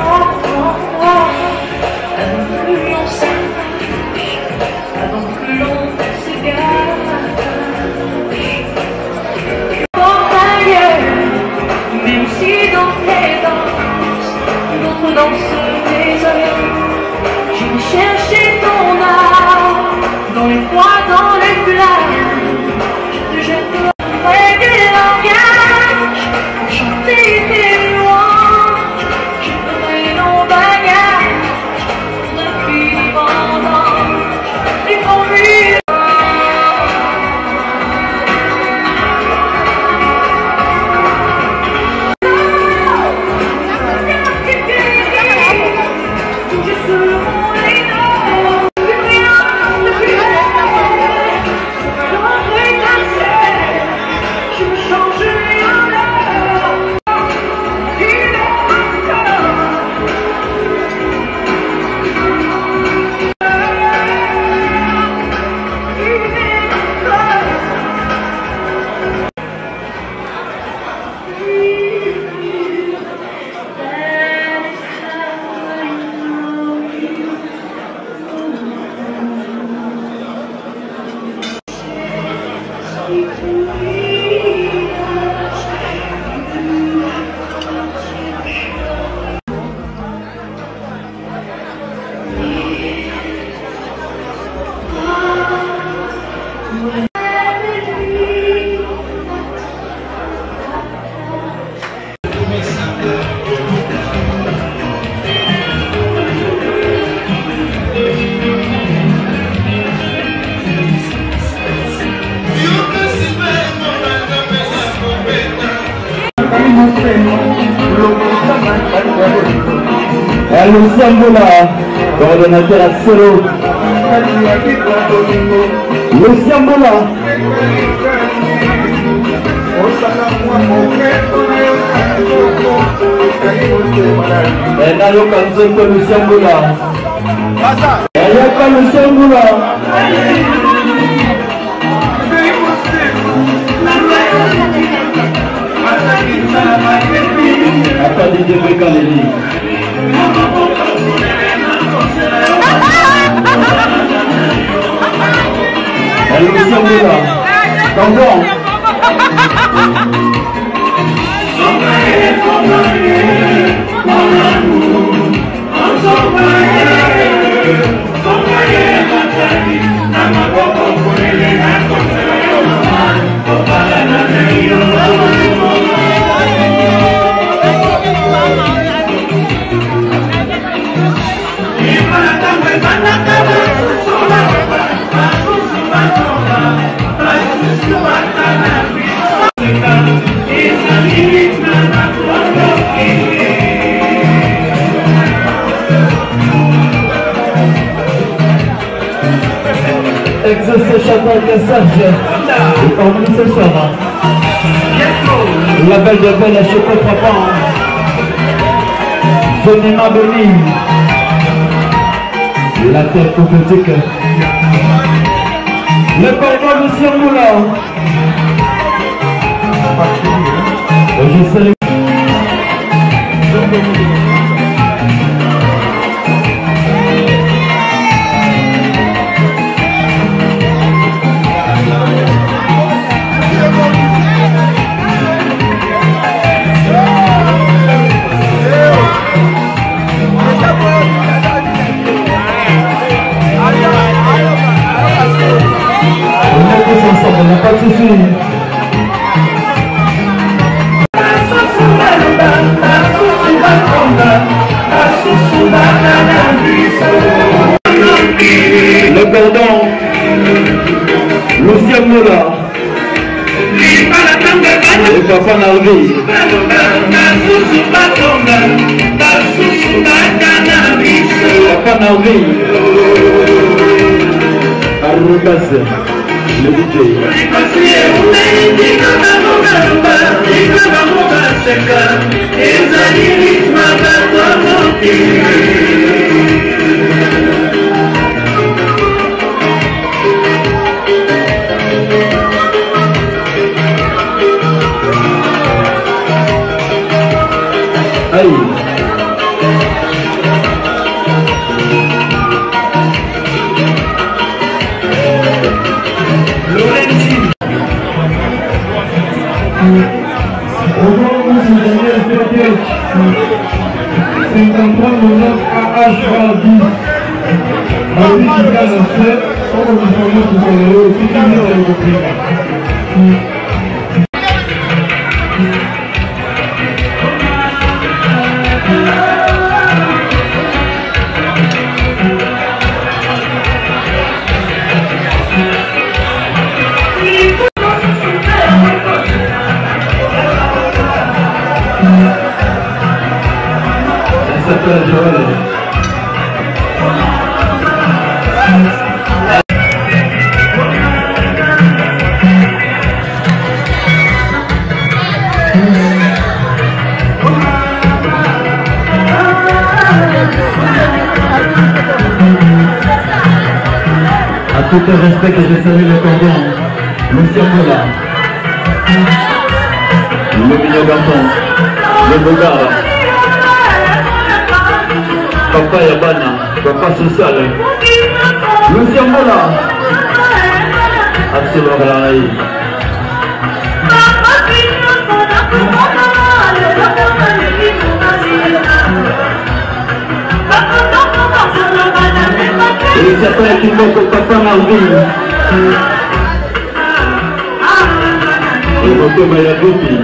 avant plus on s'attache, avant plus on s'égare. Porte ailleurs, même si dans tes danses, d'autres dansent des heures. Je vais chercher ton âme, dans les froids, dans les flammes. Je te jette près du langage, pour chanter tes louanges. Je ferai nos bagages, depuis pendant les convulsions. Luciambola, coordonnateur à solo. Luciambola. Nayoka nzoto Luciambola. Nayoka Luciambola. Attendez de Bécan Léli. Elle est sur le là. Tendons. Exaucé chanteur Cassage et en plus ce soir la belle de belle à Choco Papa Zonema Boni la terre prophétique le pardon Lucien Moulin je salue on n'a pas de soucis. Le cordon, Lucien Moula, le papa Narvi, papa Narvi, Arrugas. Le D J. Tout le respect que je salue le cordon, Lucien Mola, le mignon garçon, le beau gars, Papa Yabana, Papa Social, Lucien Mola, Axel Orlaï. Il s'appelle Kimoko Papa Marvin. Et Moko Mayagopi.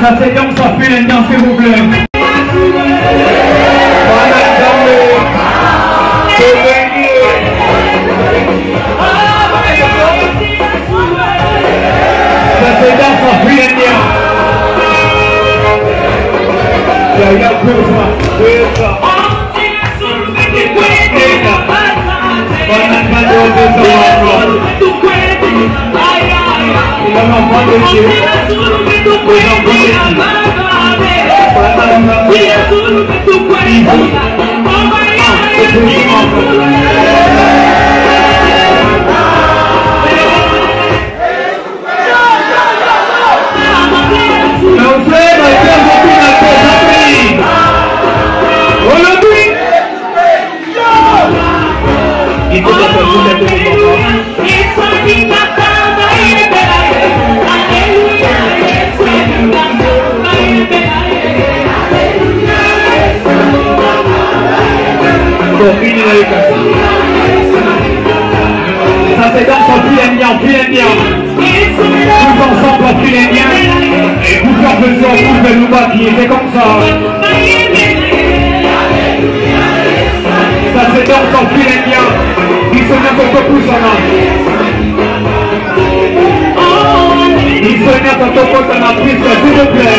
Ça c'est donc ça fait l'indien s'il vous plaît. Voilà, c'est ça c'est donc ça fait l'indien. Il y a un peu ça, c'est ça. Voilà, pas de il a l'enfant de Dieu. Ça c'est dans son Pilendien, Pilendien. Tous ensemble en Pilendien. Et vous faire besoin, vous pouvez nous battre, c'est comme ça. Ça c'est dans son Pilendien. Il se met contre pouce en main. Il se met contre pouce en main, s'il vous plaît.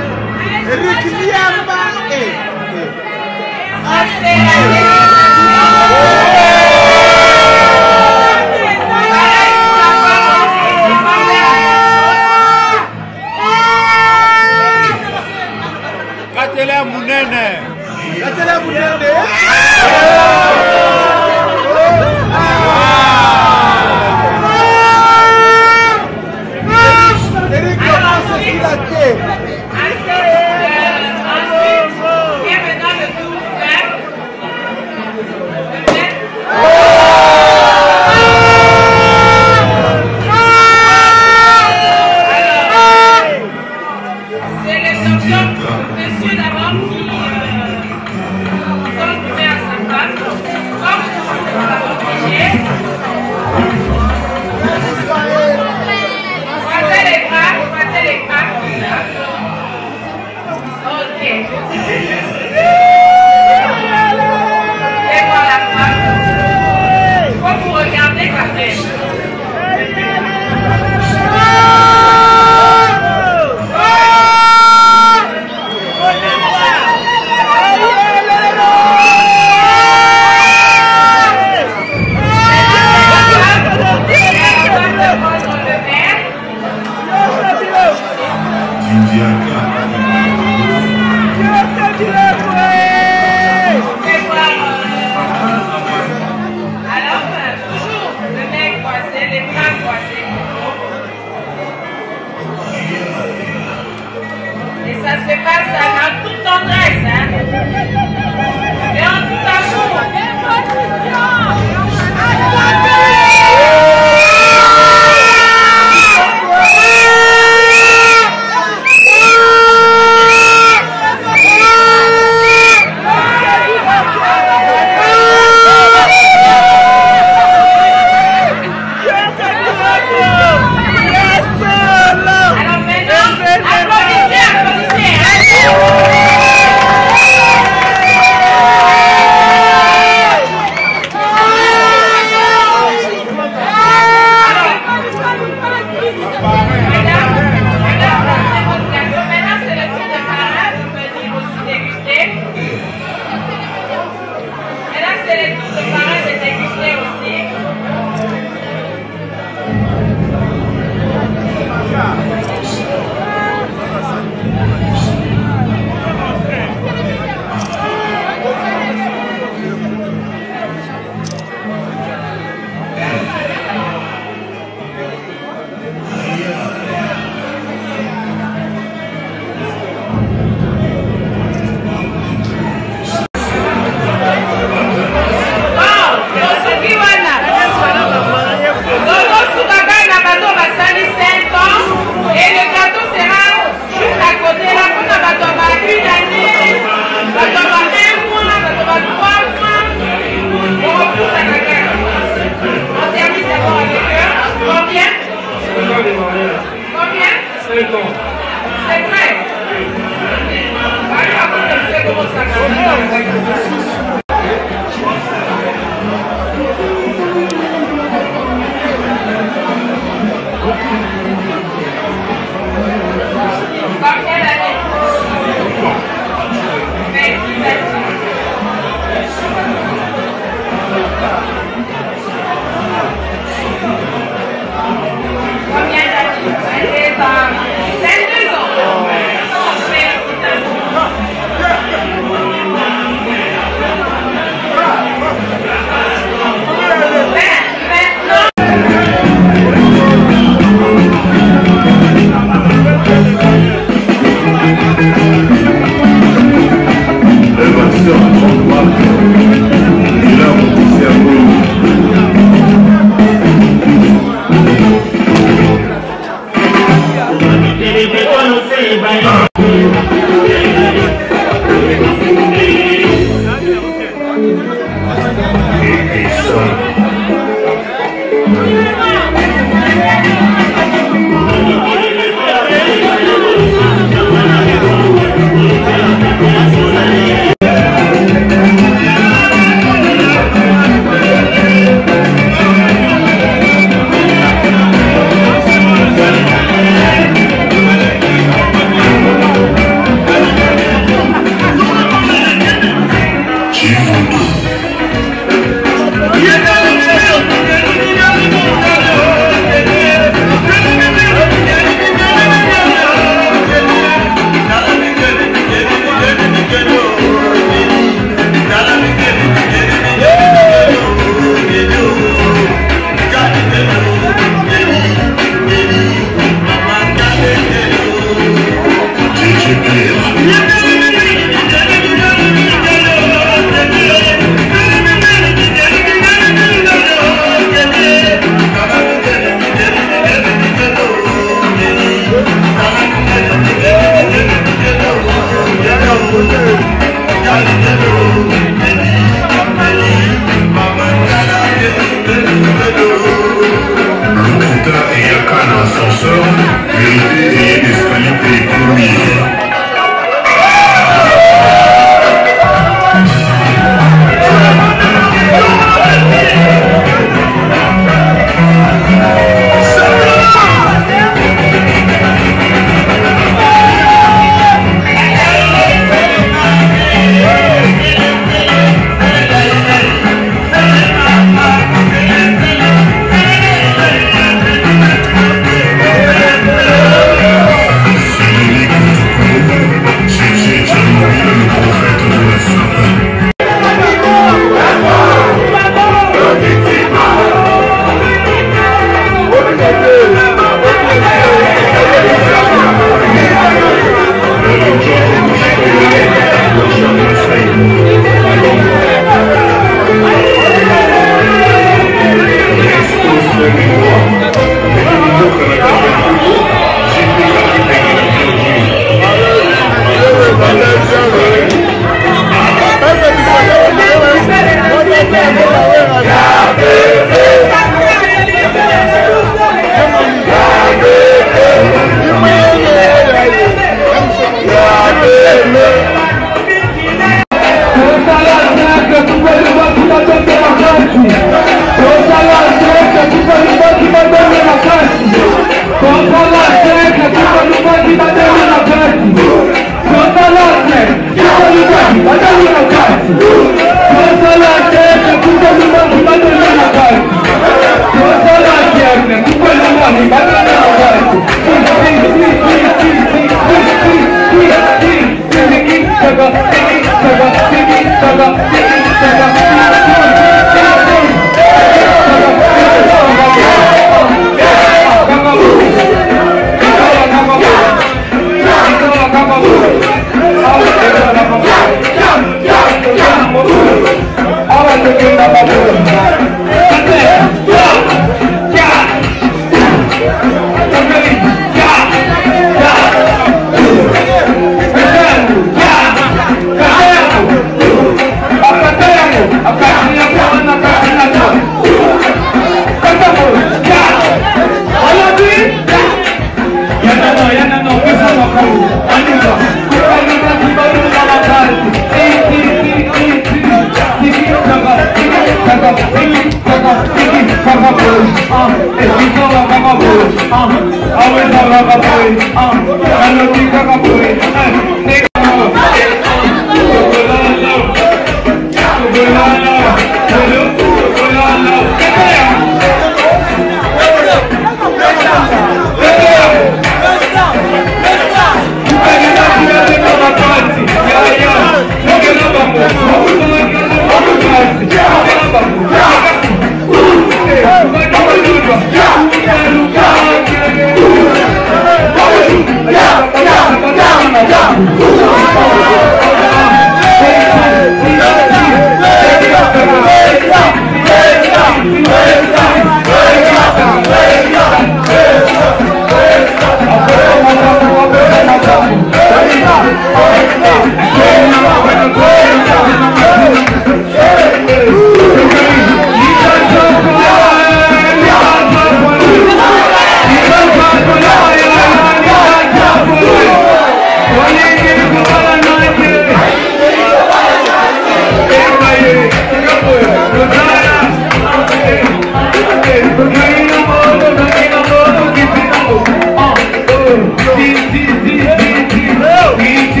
Easy.